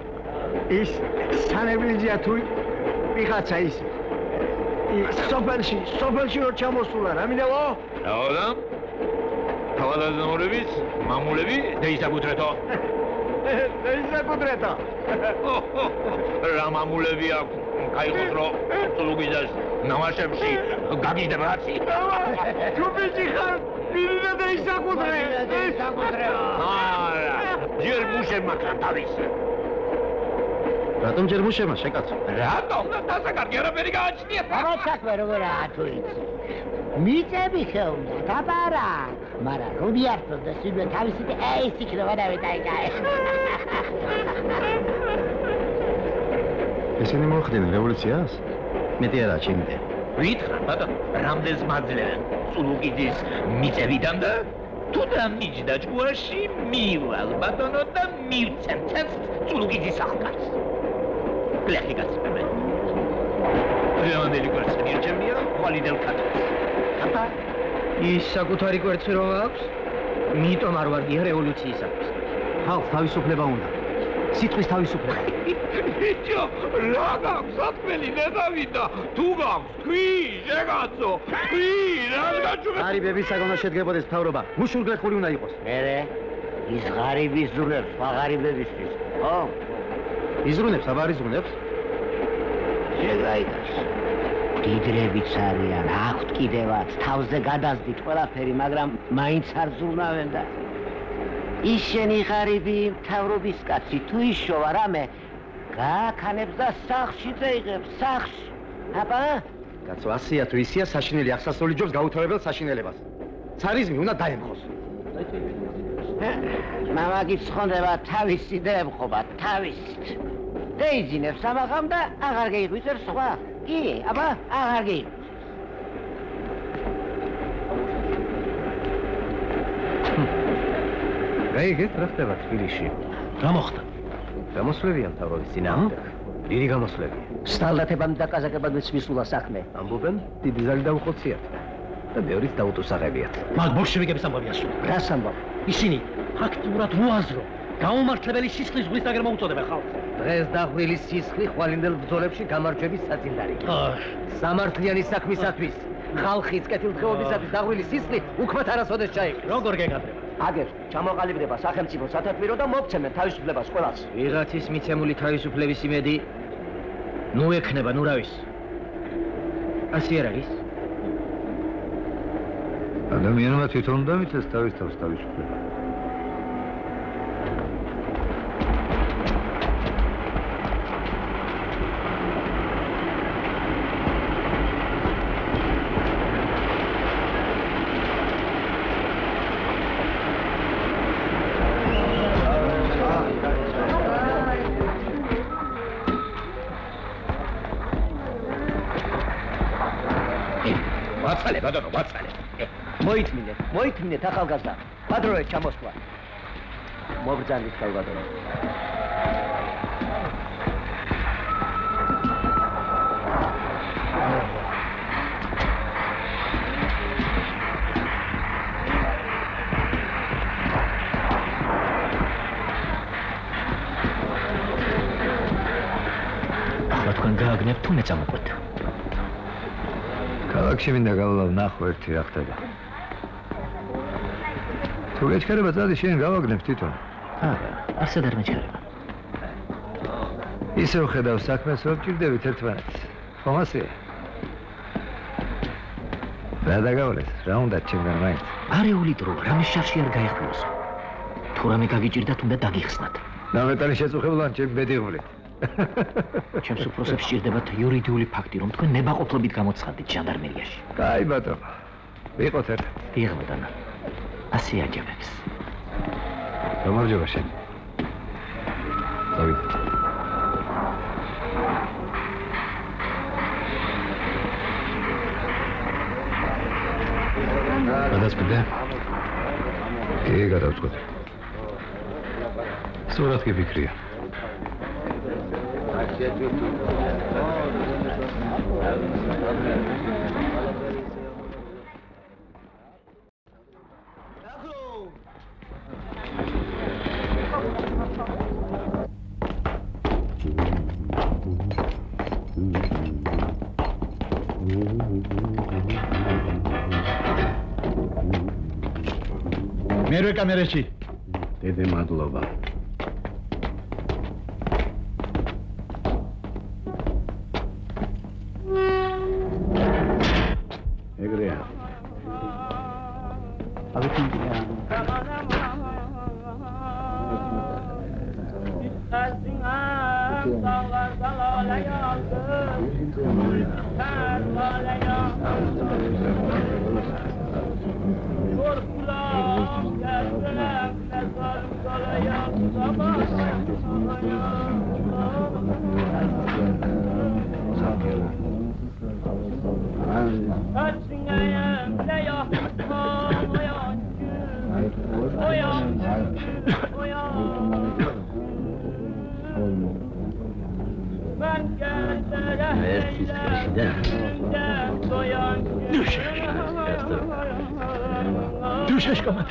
ის სანევლიზია თუ ვიღაცა ის სოფელში, სოფელში რო ჩამოსულა, რა მინდაო? რაოდა? თავადაზნაურების მამულები დაისაკუთრეთო. დაისაკუთრეთო. რა მამულები აქვს? кайხოს რო ლუგიზას ნამაშებში გაგიდება რაცი. თუ ბიჭი ხარ, პირი და დაისაკუთრე. დაისაკუთრე. აა ჯერ მუშებმა გათავისა. რატომ ჯერ მუშებმა შეკაცო? რატომ? დასაკარგი არაფერი გააჩნია. როცა როგორაა თუ იცი. მიწები ხელმდა, დაბარა. მაგრამ როდი არწოს და სიბე თავისით ეს იქნება დავიტაიკაე. ესენი მოხდნენ რევოლუციას? მეტი არა, ჩემი. ვითხრა, ბატონო, რამდენს მაძლევენ წულუკიძის მიწებიდან და თუ დამიჯდა ჯგუაში მივალ ბატონო და მივცემ ცენს წულუკიძის სახლკაც. გლეხი გაცმები. რევანდელი კვერცხი მირჩევია, ხვალინელ კატოს. აბა, ის საკუთარი კვერცხი რომ აქვს? მიტომ არ ვარგია რევოლუციისათვის. ხალხს თავისუფლება უნდა. სიტყვის თავისუფლება. ბიჭო, რა გაქვს საქმელი ნეღავიდა? თუ გაქვს თქვი, შეგაცო, თქვი, რა გაჩვენე? ღარიბების საგონო შედგებოდეს მთავრობა. მუშურგლეხული უნდა იყოს. მერე ის ღარიბის ზრუნებს, ღარიბებისთვის. ხო? იზრუნებს, აბა არ იზრუნებს? შეგაიგას. დიდრებიც არიან, აქვთ კიდევაც, თავზე გადაზდით ყველაფერი, მაგრამ მაინც არ ზრუნავენ და ის შენი ღარიბი მთავრობის კაცი თუ იშოვა რამე გააქანებს და სახლში წაიღებს, სახლში. აბა? კაცო, ასია თუ ისია, საშინელი აღსასროლი ჯობს გაუთავებელ საშინელებას. ცარიზმი უნდა დაემხოს. მამაკიც ხონდება თავისი და ემხობა თავისით. დაიძინებს ამაღამ და აღარ გეიღვიძებს სხვა. კი, აბა, აღარ გეიღვიძებს. გაიგეთ, რა ხდება თბილისში? რა მოხდა? გამოსვლებია მთავრობის წინააღმდეგ. დიდი გამოსვლებია. სტალდათებამ და კაზაკებამ მისულა საქმე. ამბობენ, დიდი ზალი დაუხოციათ და მეორიც დაუტუსაღებიათ. მაგ ბოლშევიკების ამბავია სულ. რას ამბავ? ისინი აქტიურად უაზრო, გაუმართლებელი სისხლის ზღვისაგერ მოუწოდებენ ხალხს. დღეს დაღვილი სისხლი ხვალინდელ ბრძოლებში გამარჯვების საძილდარი. აჰ, სამართლიანი საქმისათვის, ხალხის კეთილდღეობისათვის დაღვილი სისხლი უქმად არასოდეს ჩაიგდეს. როგორ გეკადრება? აგერ ჩამოყალიბდება სახელმწიფო სათათბირო და მოგცემენ თავისუფლებას ყველას. ვიღაცის მიცემული თავისუფლების იმედი ნუ ექნება, ნუ რა ვიცი. ასე არ არის? ადამიანმა თვითონ უნდა მიცეს თავის თავს თავისუფლება. ვაცალე, ბატონო, ვაცალე. მოითმინე, მოითმინეთ ახალგაზრდა. პატრონე ჩამოსვლა. მობრძანით კალბატონო. ახლა თქვენ გააგნებთ თუ მე წამოყვეთ? ქალაქში მინდა გავალავ ნახო ერთი რა ხდება. თუ გეჩქარება წადი შენ გავაგნებ თვითონ. არა, ასე არ მეჩქარება. ისევ ხედავ საქმეს რომ ჭირდებით ერთმანეთს. ხომ ასეა? რა დაგავალეს? რა უნდა ჩემგან მაინც? არეული დრო, რამე შარში არ გაიხმოს. თუ რამე გაგიჭირდათ, უნდა დაგიხსნათ. ნამეტანი შეწუხებლან ჩემ ბედიღვლით. ჩემს უფროსებს სჭირდებათ იურიდიული ფაქტი, რომ თქვენ ნებაყოფლობით გამოცხადდით ჟანდარმერიაში. კაი ბატონო. ვიყოთ ერთად. დიახ ბატონო. ასე აჯობებს. გამარჯობა შენ. დავით. გადაწყვეტე? კი, გადავწყვეტე. სწორად გიფიქრია. მერვე კამერაში. დედე მადლობა. ეგრეა. აგეთინია. Vertiz peşinden. Düşeş. Düşeş kamatı.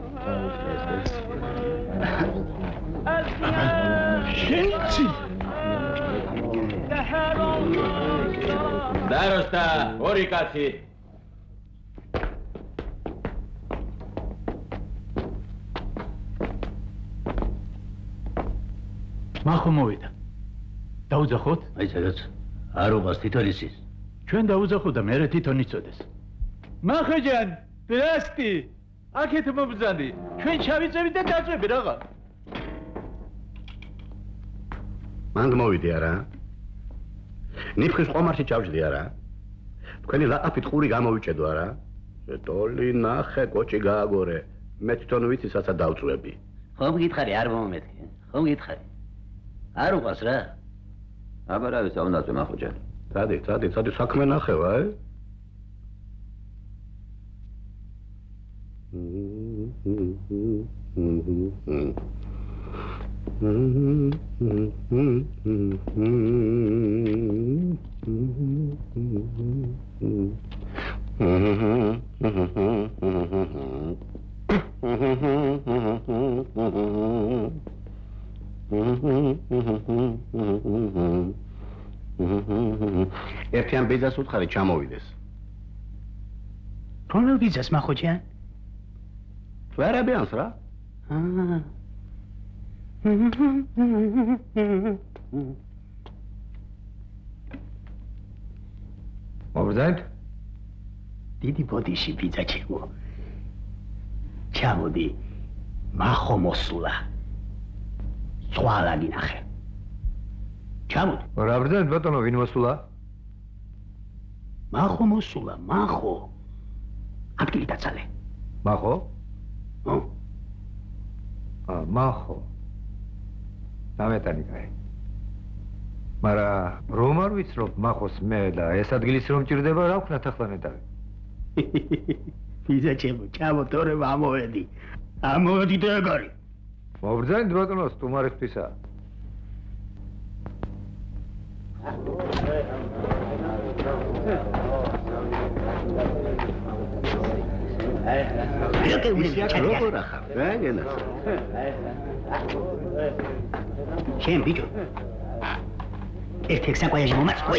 Şenci. Darosta, orikasi. მახო მოვიდა. დაუძახოთ? აი სადაც არ უყავს თვითონ ისის. ჩვენ დაუძახოთ და მე თვითონ იწოდეს. მახოჯან, ზრასტი. აქეთ მომბრძანდი. ჩვენ ჩავიწევით და დაწვევი რაღა. მანდ მოვიდი არა? ნიფხის ყომარში ჩავჯდი არა? თქვენი ლაყაფით ყური გამოვიჭედო არა? შეტოლი ნახე, კოჭი გააგორე. მე თვითონ ვიცი საცა დავწვევი. ხომ გითხარი არ მომმეთქი? ხომ გითხარი? არ უყავს რა? აბარავის აუნდაწვე მახოჯან. წადი, წადი, წადი საქმე ნახევა, ე? ერთიან ბიძას უთხარი ჩამოვიდეს. რომელ ბიძას მახოჯან? თუ არაბიანს რა? აა. მოგზაით? დიდი ბოდიში ბიძა ჩემო. ჩამოდი. მახო მოსულა. სხვალა გინახე. ჩამოდი. რა ბრძანეთ ბატონო, ვინ მოსულა? მახო მოსულა, მახო. ადგილი დაცალე. მახო? ო? აა, მახო. დამეტანი კაი. მარა რომ არ ვიცნობ მახოს მე და ეს ადგილის რომ ჭირდება რა ვქნათ ახლა ნეტავი? ბიძა ჩემო, ჩამო თორე ამოვედი. ამოვედი და ეგარი. მობრძანეთ ბატონო, სტუმარისთვისა. როგორ ახარ? რა გენას? შენ ბიჭო. ერთ-ერთ საკვაიაჟი მომაწყვი.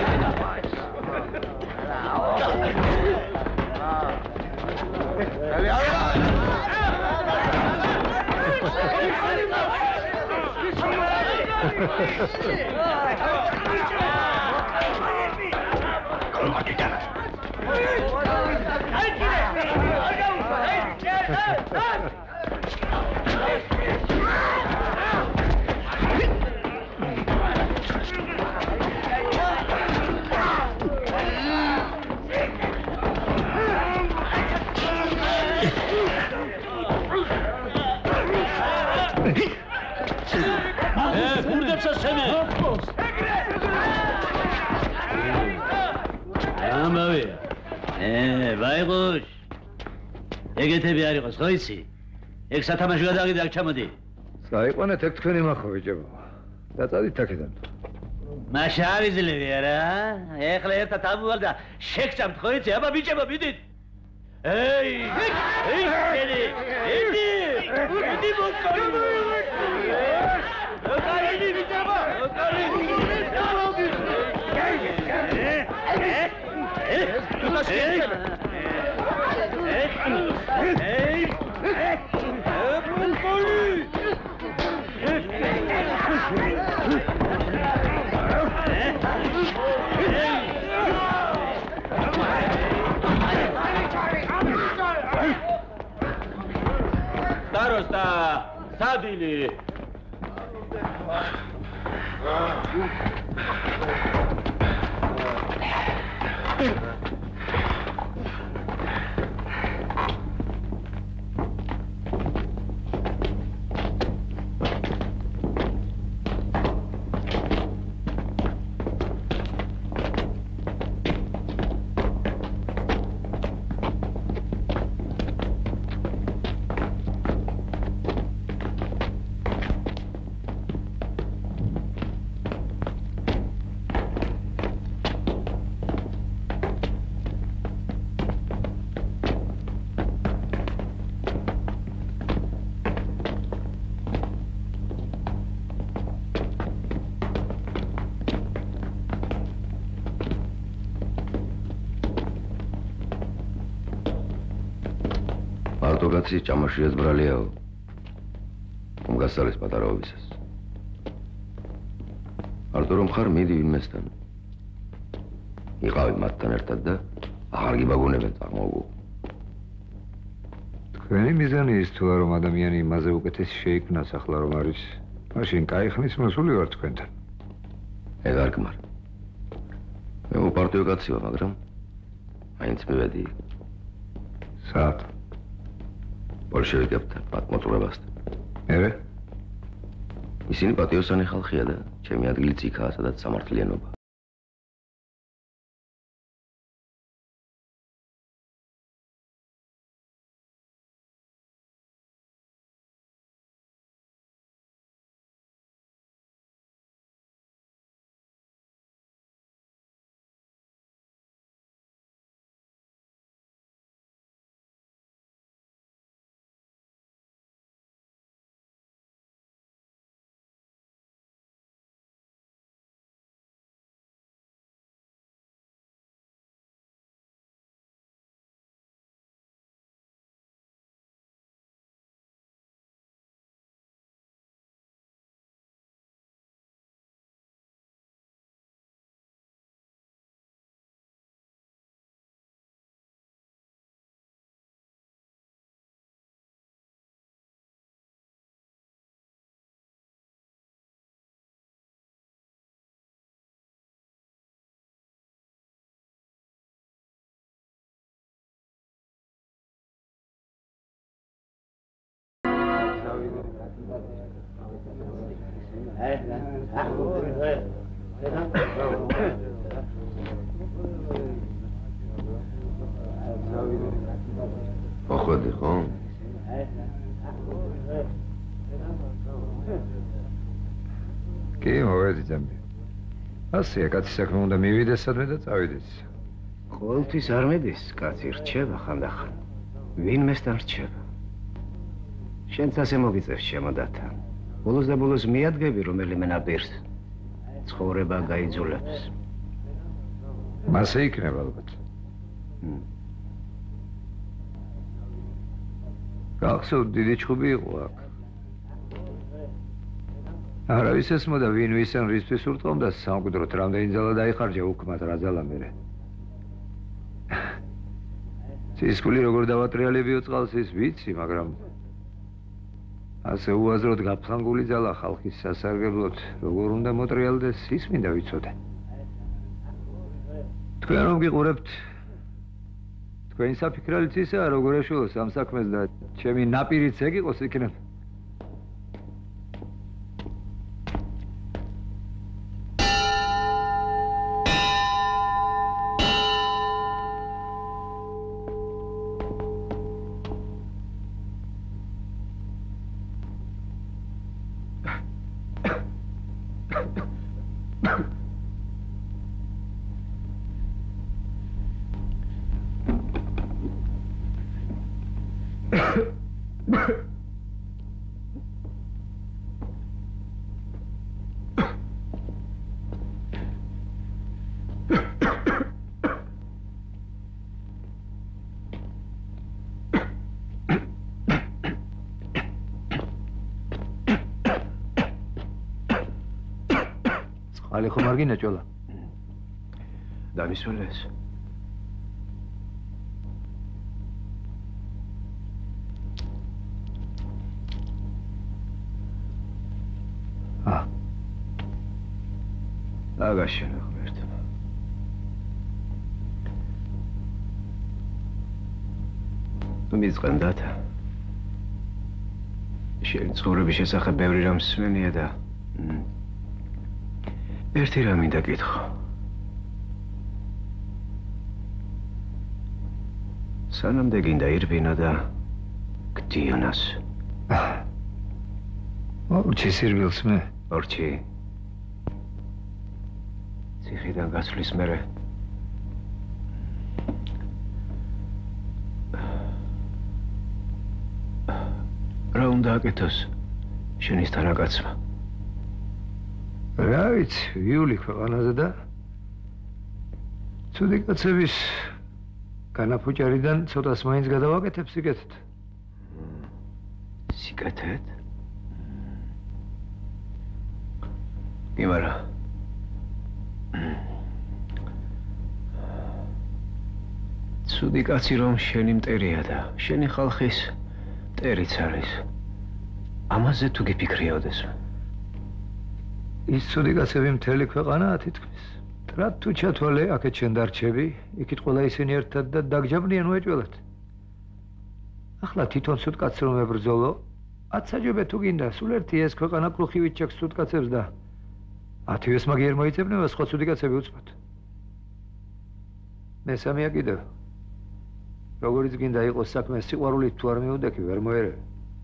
ამავე. ე, ვაიღუშ. ეგეთები არ იყოს, ხო იცი? ეგ სათამაშო გადაყიდე აქ ჩამოდი. საიყვანეთ ეგ თქვენი მახო ბიჭო. დაწადით აქედან. მაშა ავიზლები არა? ეხლა ერთად ამოვალ და შეგჭამთ, ხო იცი? აბა ბიჭებო, მიდით. ეი! ეი, ედი! ედი! ედი მოწარი! ოკარი ბიჭებო! ოკარი! Starosta, sadili. მარტოგაცი ჭამაში ეზბრალიაო. უმგასწალის პატარაობისას. მარტო რომ ხარ მიდი ვინმესთან. იყავი მათთან ერთად და აღარ გიბაგუნებენ წარმოგვო. თქვენი მიზანი ის თუ რომ ადამიანი იმაზე უკეთესი შეიქმნას ახლა რომ არის, მაშინ კაი ხნის მოსული ვარ თქვენთან. ეგ არ გმარ. მე უპარტიო კაცი ვარ, მაგრამ მაინც მივედი. საათ ბოლშევიკებთან პატმოწურებასთან. მერე? ისინი პატიოსანი ხალხია და ჩემი ადგილიც იქაა, სადაც სამართლიანობა. ოხოდი ხო? კი, მოვედი ძამბი. ასეა, კაცი საქმე უნდა მივიდეს სადმე და წავიდეს. ყოველთვის არ მედის, კაცი რჩება ხანდახან. ვინმესთან რჩება. შენც ასე მოგიწევს შემოდათა. ბოლოს და ბოლოს მიადგები რომელიმე ნაპირს. ცხოვრება გაიძულებს. მასე იქნება ალბათ. გახსოვთ დიდი ჩხუბი იყო აქ. არავის ესმოდა ვინ ვისენ რისთვის ურტყომდა სამკვიდროთ რამდენი ძალა დაიხარჯა უკმად რა ძალა მერე. ცისკული როგორ დავატრიალებიო წყალს ის ვიცი, მაგრამ ასე უაზროდ გაფხანგული ძალა ხალხის სასარგებლოდ როგორ უნდა მოტრიალდეს ის მინდა ვიცოდე. თქვენ რომ გიყურებთ თქვენი საფიქრალიც ისაა როგორ ეშულოს ამ საქმეს და ჩემი ნაპირიც ეგ იყოს იქნებ. Ali ხომ არ გინეჭოლა? დამისველეს. ა აგაშენო ღმერთმა. თუ მისყენდათ შენი ცხოვრების შესახებ ბევრი რამ სვენია და ერთი რამ მინდა გითხრა. სანამდე გინდა ირბინა და გდიონას. ორჩი სირვილს მე. ორჩი. ციხიდან გასვლის მერე რა უნდა აკეთოს შენის თანაკაცმა? რა ვიცი, ვიული ქვეყანაზე და ცუდი კაცების განაფუჭარიდან ცოტას მაინც გადავაკეთებ სიკეთეთ. სიკეთეთ? იმარა ცუდი კაცი რომ შენი მტერია და შენი ხალხის მტერიც არის. ამაზე თუ გიფიქრიოდეს? ის ცუდი კაცები მთელი ქვეყანაა თითქმის. ტრად თუ ჩათვალე, აქეთ შენ დარჩები, იქით ყველა ისინი ერთად და დაგჯავნიან უეჭველად. ახლა თვითონ ცუდ კაცს რომ ებრძოლო, აცაჯობე თუ გინდა, სულ ერთი ეს ქვეყანა კრუხივით ჩაქს ცუდ კაცებს და ათივეს მაგი არ მოიწებნება სხვა ცუდი კაცები უცბად. მესამეა კიდევ. როგორიც გინდა იყოს საქმე სიყვარულით თუ არ მიუდექი, ვერ მოერევ.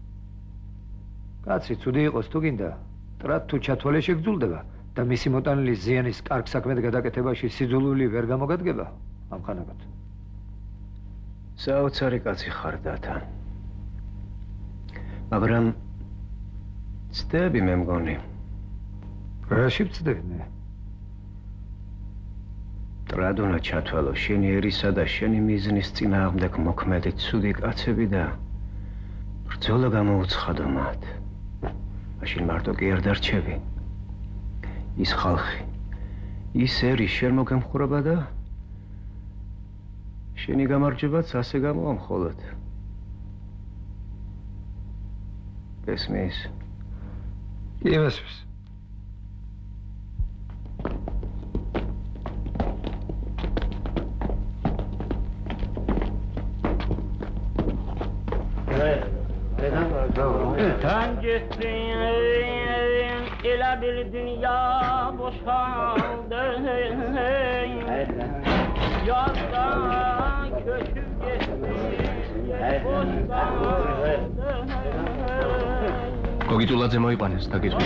კაცი ცუდი იყოს თუ გინდა, ტრად თუ ჩათვალე შეგძულდება და მისი მოტანილი ზიანის კარგ საქმედ გადაკეთებაში სიძულვილი ვერ გამოგადგება ამხანაგად. საოცარი კაცი ხარ დათა. მაგრამ ცდები მე მგონი. რაში ვცდები მე? ტრად უნდა ჩათვალო შენი ერისა და შენი მიზნის წინააღმდეგ მოქმედი ცუდი კაცები და ბრძოლა გამოუცხადო მათ. მაშინ მარტო კი არ დარჩები. ის ხალხი, ის ერი შენ მოგემხრობა და შენი გამარჯვებაც ასე გამოვა მხოლოდ. გესმის? კი, მესმის. Tangestin ila bir dünya boşaldı. Yazda köçüp geçti. გოგიტულაძე მოიყვანეს და გიძვი.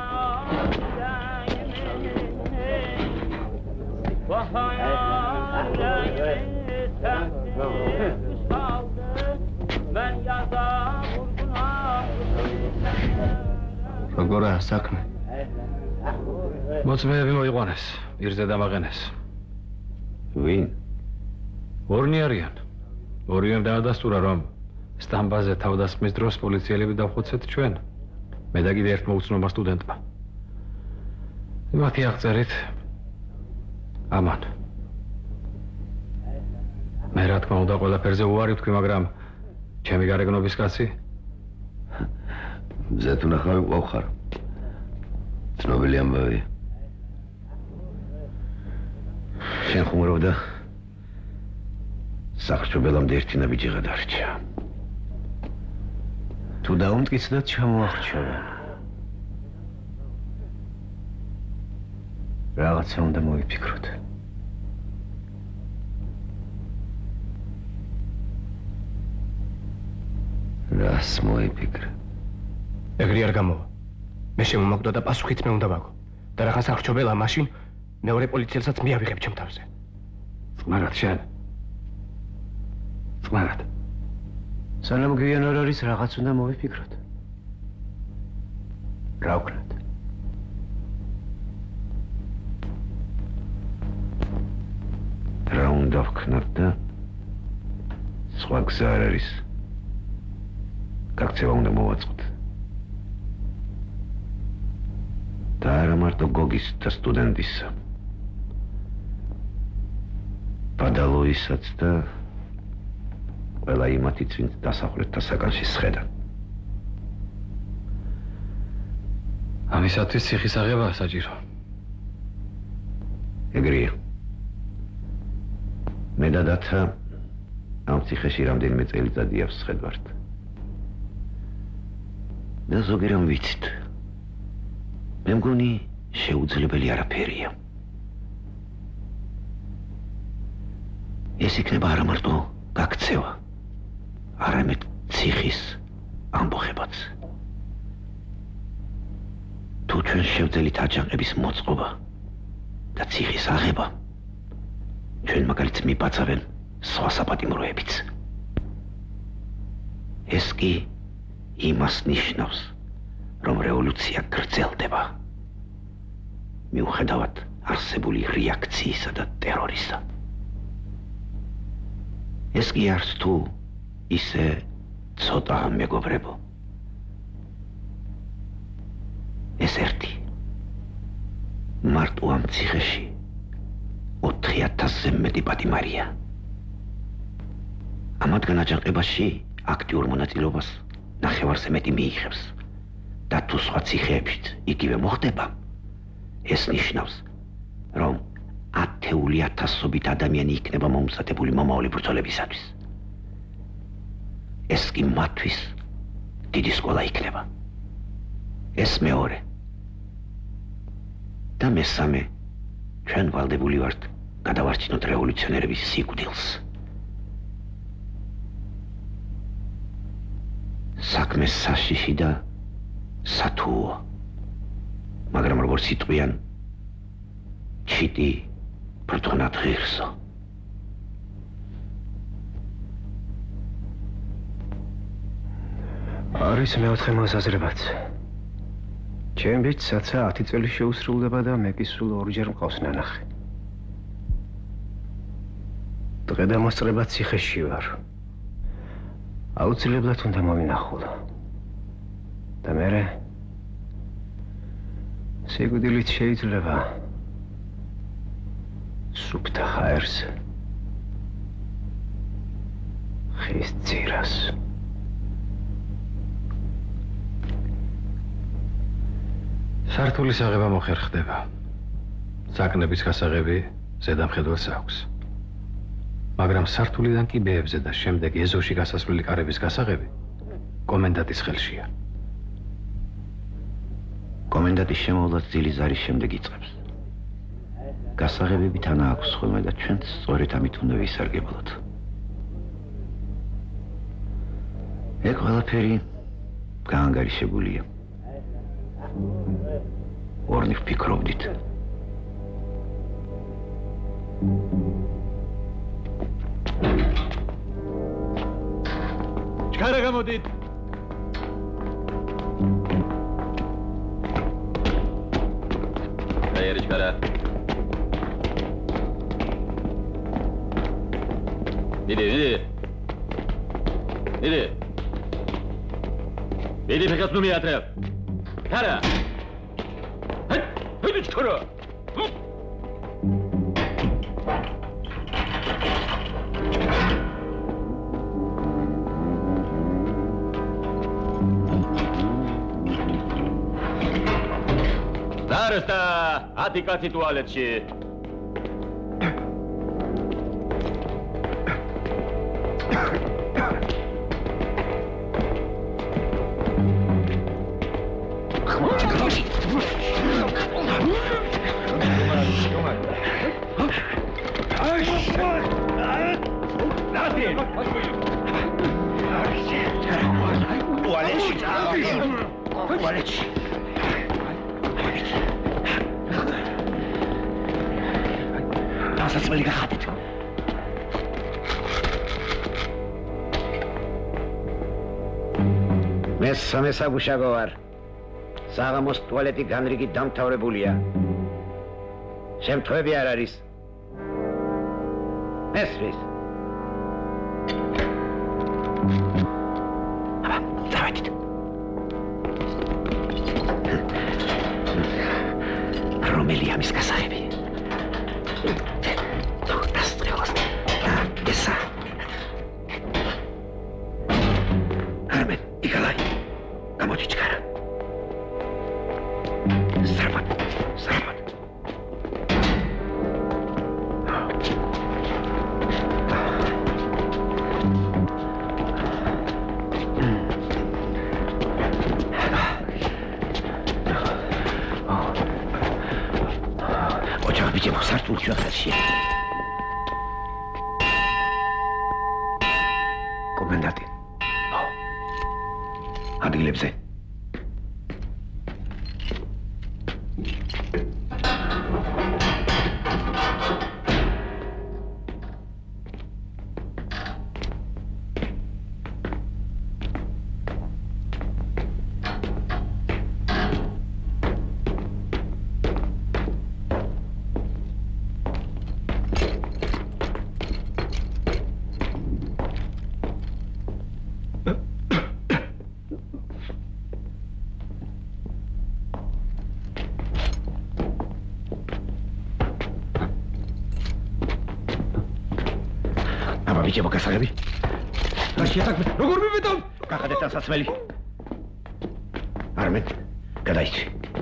როგორა საქმე? მოწმეები მოიყვანეს, ირზე დამაყენეს. ვინ? ორნი არიან. ორიამ დაადასტურა რომ სტამბაზე თავდასხმის დროს პოლიციელები დავხოცეთ ჩვენ. მე და კიდე ერთ მოუცნობარ სტუდენტმა. მათი აღწერით ამან. მე რა თქმა უნდა ყველაფერზე უარი ვთქვი, მაგრამ ჩემი გარეგნობის კაცი მზე თუ ნახავი მყავ ხარ. ცნობილი ამბავია. შენ ხუმრობდა სახრჩობელამდე ერთი ნაბიჯი გადარჩა. თუ დაუმტკიცდათ ჩამოახრჩობა. რაღაცა უნდა მოიფიქროთ. რას მოიფიქრე? ეგრე არ გამოვა. მე შემომაკვდა და პასუხიც მე უნდა ვაგო. და რაღაც სახრჩობელა მაშინ მეორე პოლიციელსაც მიავიღებ ჩემ თავზე. წყნარად შენ. წყნარად. სანამ გვიან არ არის რაღაც უნდა მოვიფიქროთ. რა ვქნათ? რა უნდა ვქნათ და სხვა გზა არ არის. გაქცევა უნდა მოვაწყოთ. და არა მარტო გოგის და სტუდენტისა. პადალოისაც და ყველა იმათიც, ვინც დასახლებთა საკანში სხედა. ამისათვის ციხის აღება საჭირო. ეგრეა. მე და დათა ამ ციხეში რამდენიმე წელიწადი ავსხედვართ. და ზოგი რამ ვიცით. მე მგონი შეუძლებელი არაფერია. ეს იქნება არა მარტო გაქცევა, არამედ ციხის ამბოხებაც. თუ ჩვენ შევძელით აჯანყების მოწყობა და ციხის აღება, ჩვენ მაგალითს მიბაძავენ სხვა საპატიმროებიც. ეს კი იმას ნიშნავს, რომ რევოლუცია გრძელდება, მიუხედავად არსებული რეაქციისა და ტერორისა. ეს კი არც თუ ისე ცოტა მეგობრებო. ეს ერთი მარტო ამ ციხეში ოთხი ათასზე მეტი პატიმარია. ამათგან აჯანყებაში აქტიურ მონაწილეობას ნახევარზე მეტი მიიღებს და თუ სხვა ციხეებშიც იგივე მოხდება, ეს ნიშნავს, რომ ათეული ათასობით ადამიანი იქნება მომზადებული მომავალი ბრძოლებისათვის. ეს კი მათთვის დიდი სკოლა იქნება. ეს მეორე. და მესამე, ჩვენ ვალდებული ვართ გადავარჩინოთ რევოლუციონერების სიკვდილს. საქმე საშიში და სათუო. მაგრამ როგორც იტყვიან, ჩიტი ბრტყნად ღირსო. არის მეოთხე მოსაზრებაც. ჩემ ბიჭსაცა ათი წელი შეუსრულდება და მე კი სულ ორჯერ მყავს ნანახი. დღე დამოსწრება ციხეში ვარ. აუცილებლად უნდა მოვინახულო. და მერე სიკვდილით შეიძლება სუფთა ჰაერს ხის ძირას. სართულის აღება მოხერხდება. საკნების გასაღები ზედამხედველს აქვს. მაგრამ სართულიდან კიბეებზე და შემდეგ ეზოში გასასვლელი კარების გასაღები კომენდანტის ხელშია. კომენდანტის შემოვლა ძილის ზარის შემდეგ იწყებს. გასაღებები თან აქვს ხოლმე და ჩვენც სწორედ ამით უნდა ვისარგებლოთ. ეგ ყველაფერი გაანგარიშებულია. ორნი ვფიქრობდით. ჩქარა გამოდით. დაიერი ჩქარა. მიდი, მიდი. მიდი. მიდი ფეხას ნუ მიატრევ. ჩქარა. ჰეი, მიდი ჩქარა. Darsta, ati kacsi tualetში. Tualetში. დასაცმელი გახადეთ. მესამე საგუშაგო ვარ. საღამოს ტუალეტი განრიგით დამთავრებულია. შემთხვევები არ არის. მესმის. აბა, დავედით. რომელი ამის გასაღები? სულ ჩვენ ხელშია. კომენდანტი. ადგილებზე. ბიჭებო გასაღები რა შეეთაქმე როგორ მივედავ გახადეთ დასასმელი არმენ გადაიჭი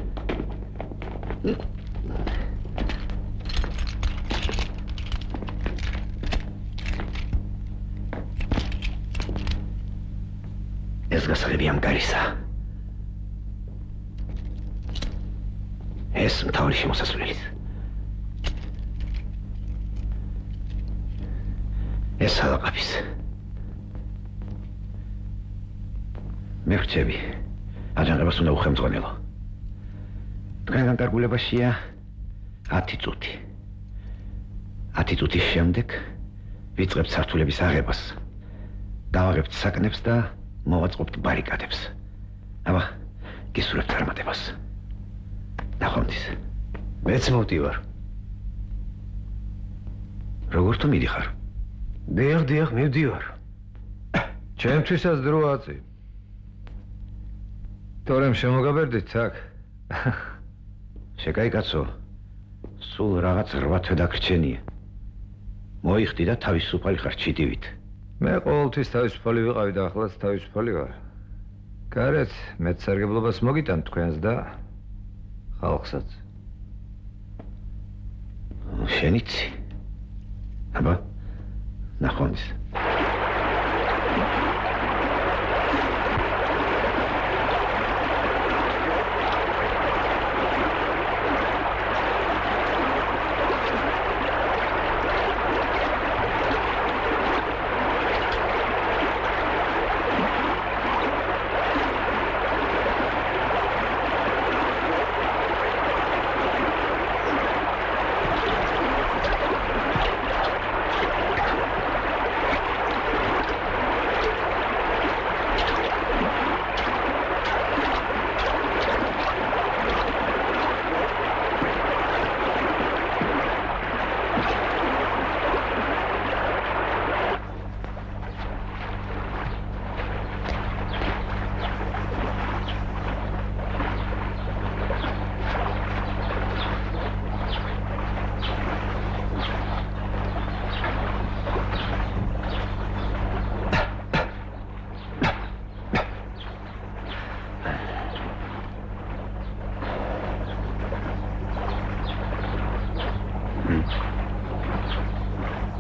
ეს გასაღები ამ გარისა ეს მთავარი შემოსასვლელის ეს ალაყაფის მე ვრჩები აჯანყებას უნდა უხელმძღვანელო თქვენგან გარგულებაშია ათი წუთი ათი წუთის შემდეგ ვიწყებთ სართულების აღებას დავაღებთ საკნებს და მოვაწყობთ ბარიკადებს აბა გისურვებთ წარმატებას ნახვამდის მეც მოვდივარ როგორ თუ მიდიხარ დიახ, დიახ, მივდივარ. ჩემთვისაც დრო აწი. თორემ შემოგაბერდით აქ. შეკაიკაცო. სულ რაღაც რვა თვე დაგრჩენია. მოიხდი და თავისუფალი ხარ ჩიტივით. მე ყოველთვის თავისუფალი ვიყავი და ახლაც თავისუფალი ვარ. გარეთ მეც სარგებლობას მოგიტან თქვენს და ხალხსაც. შენიცი. აბა ნახვამდის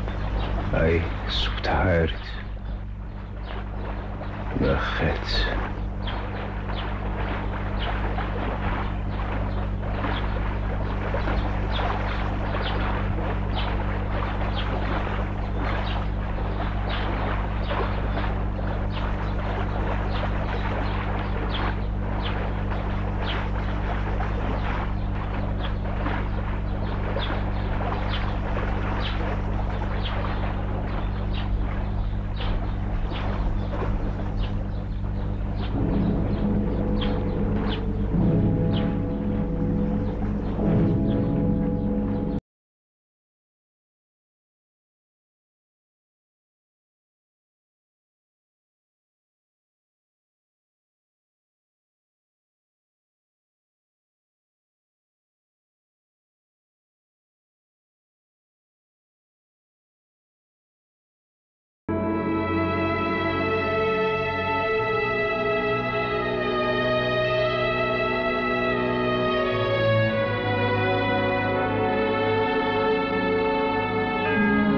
აი სუფთა აერით ნახეთ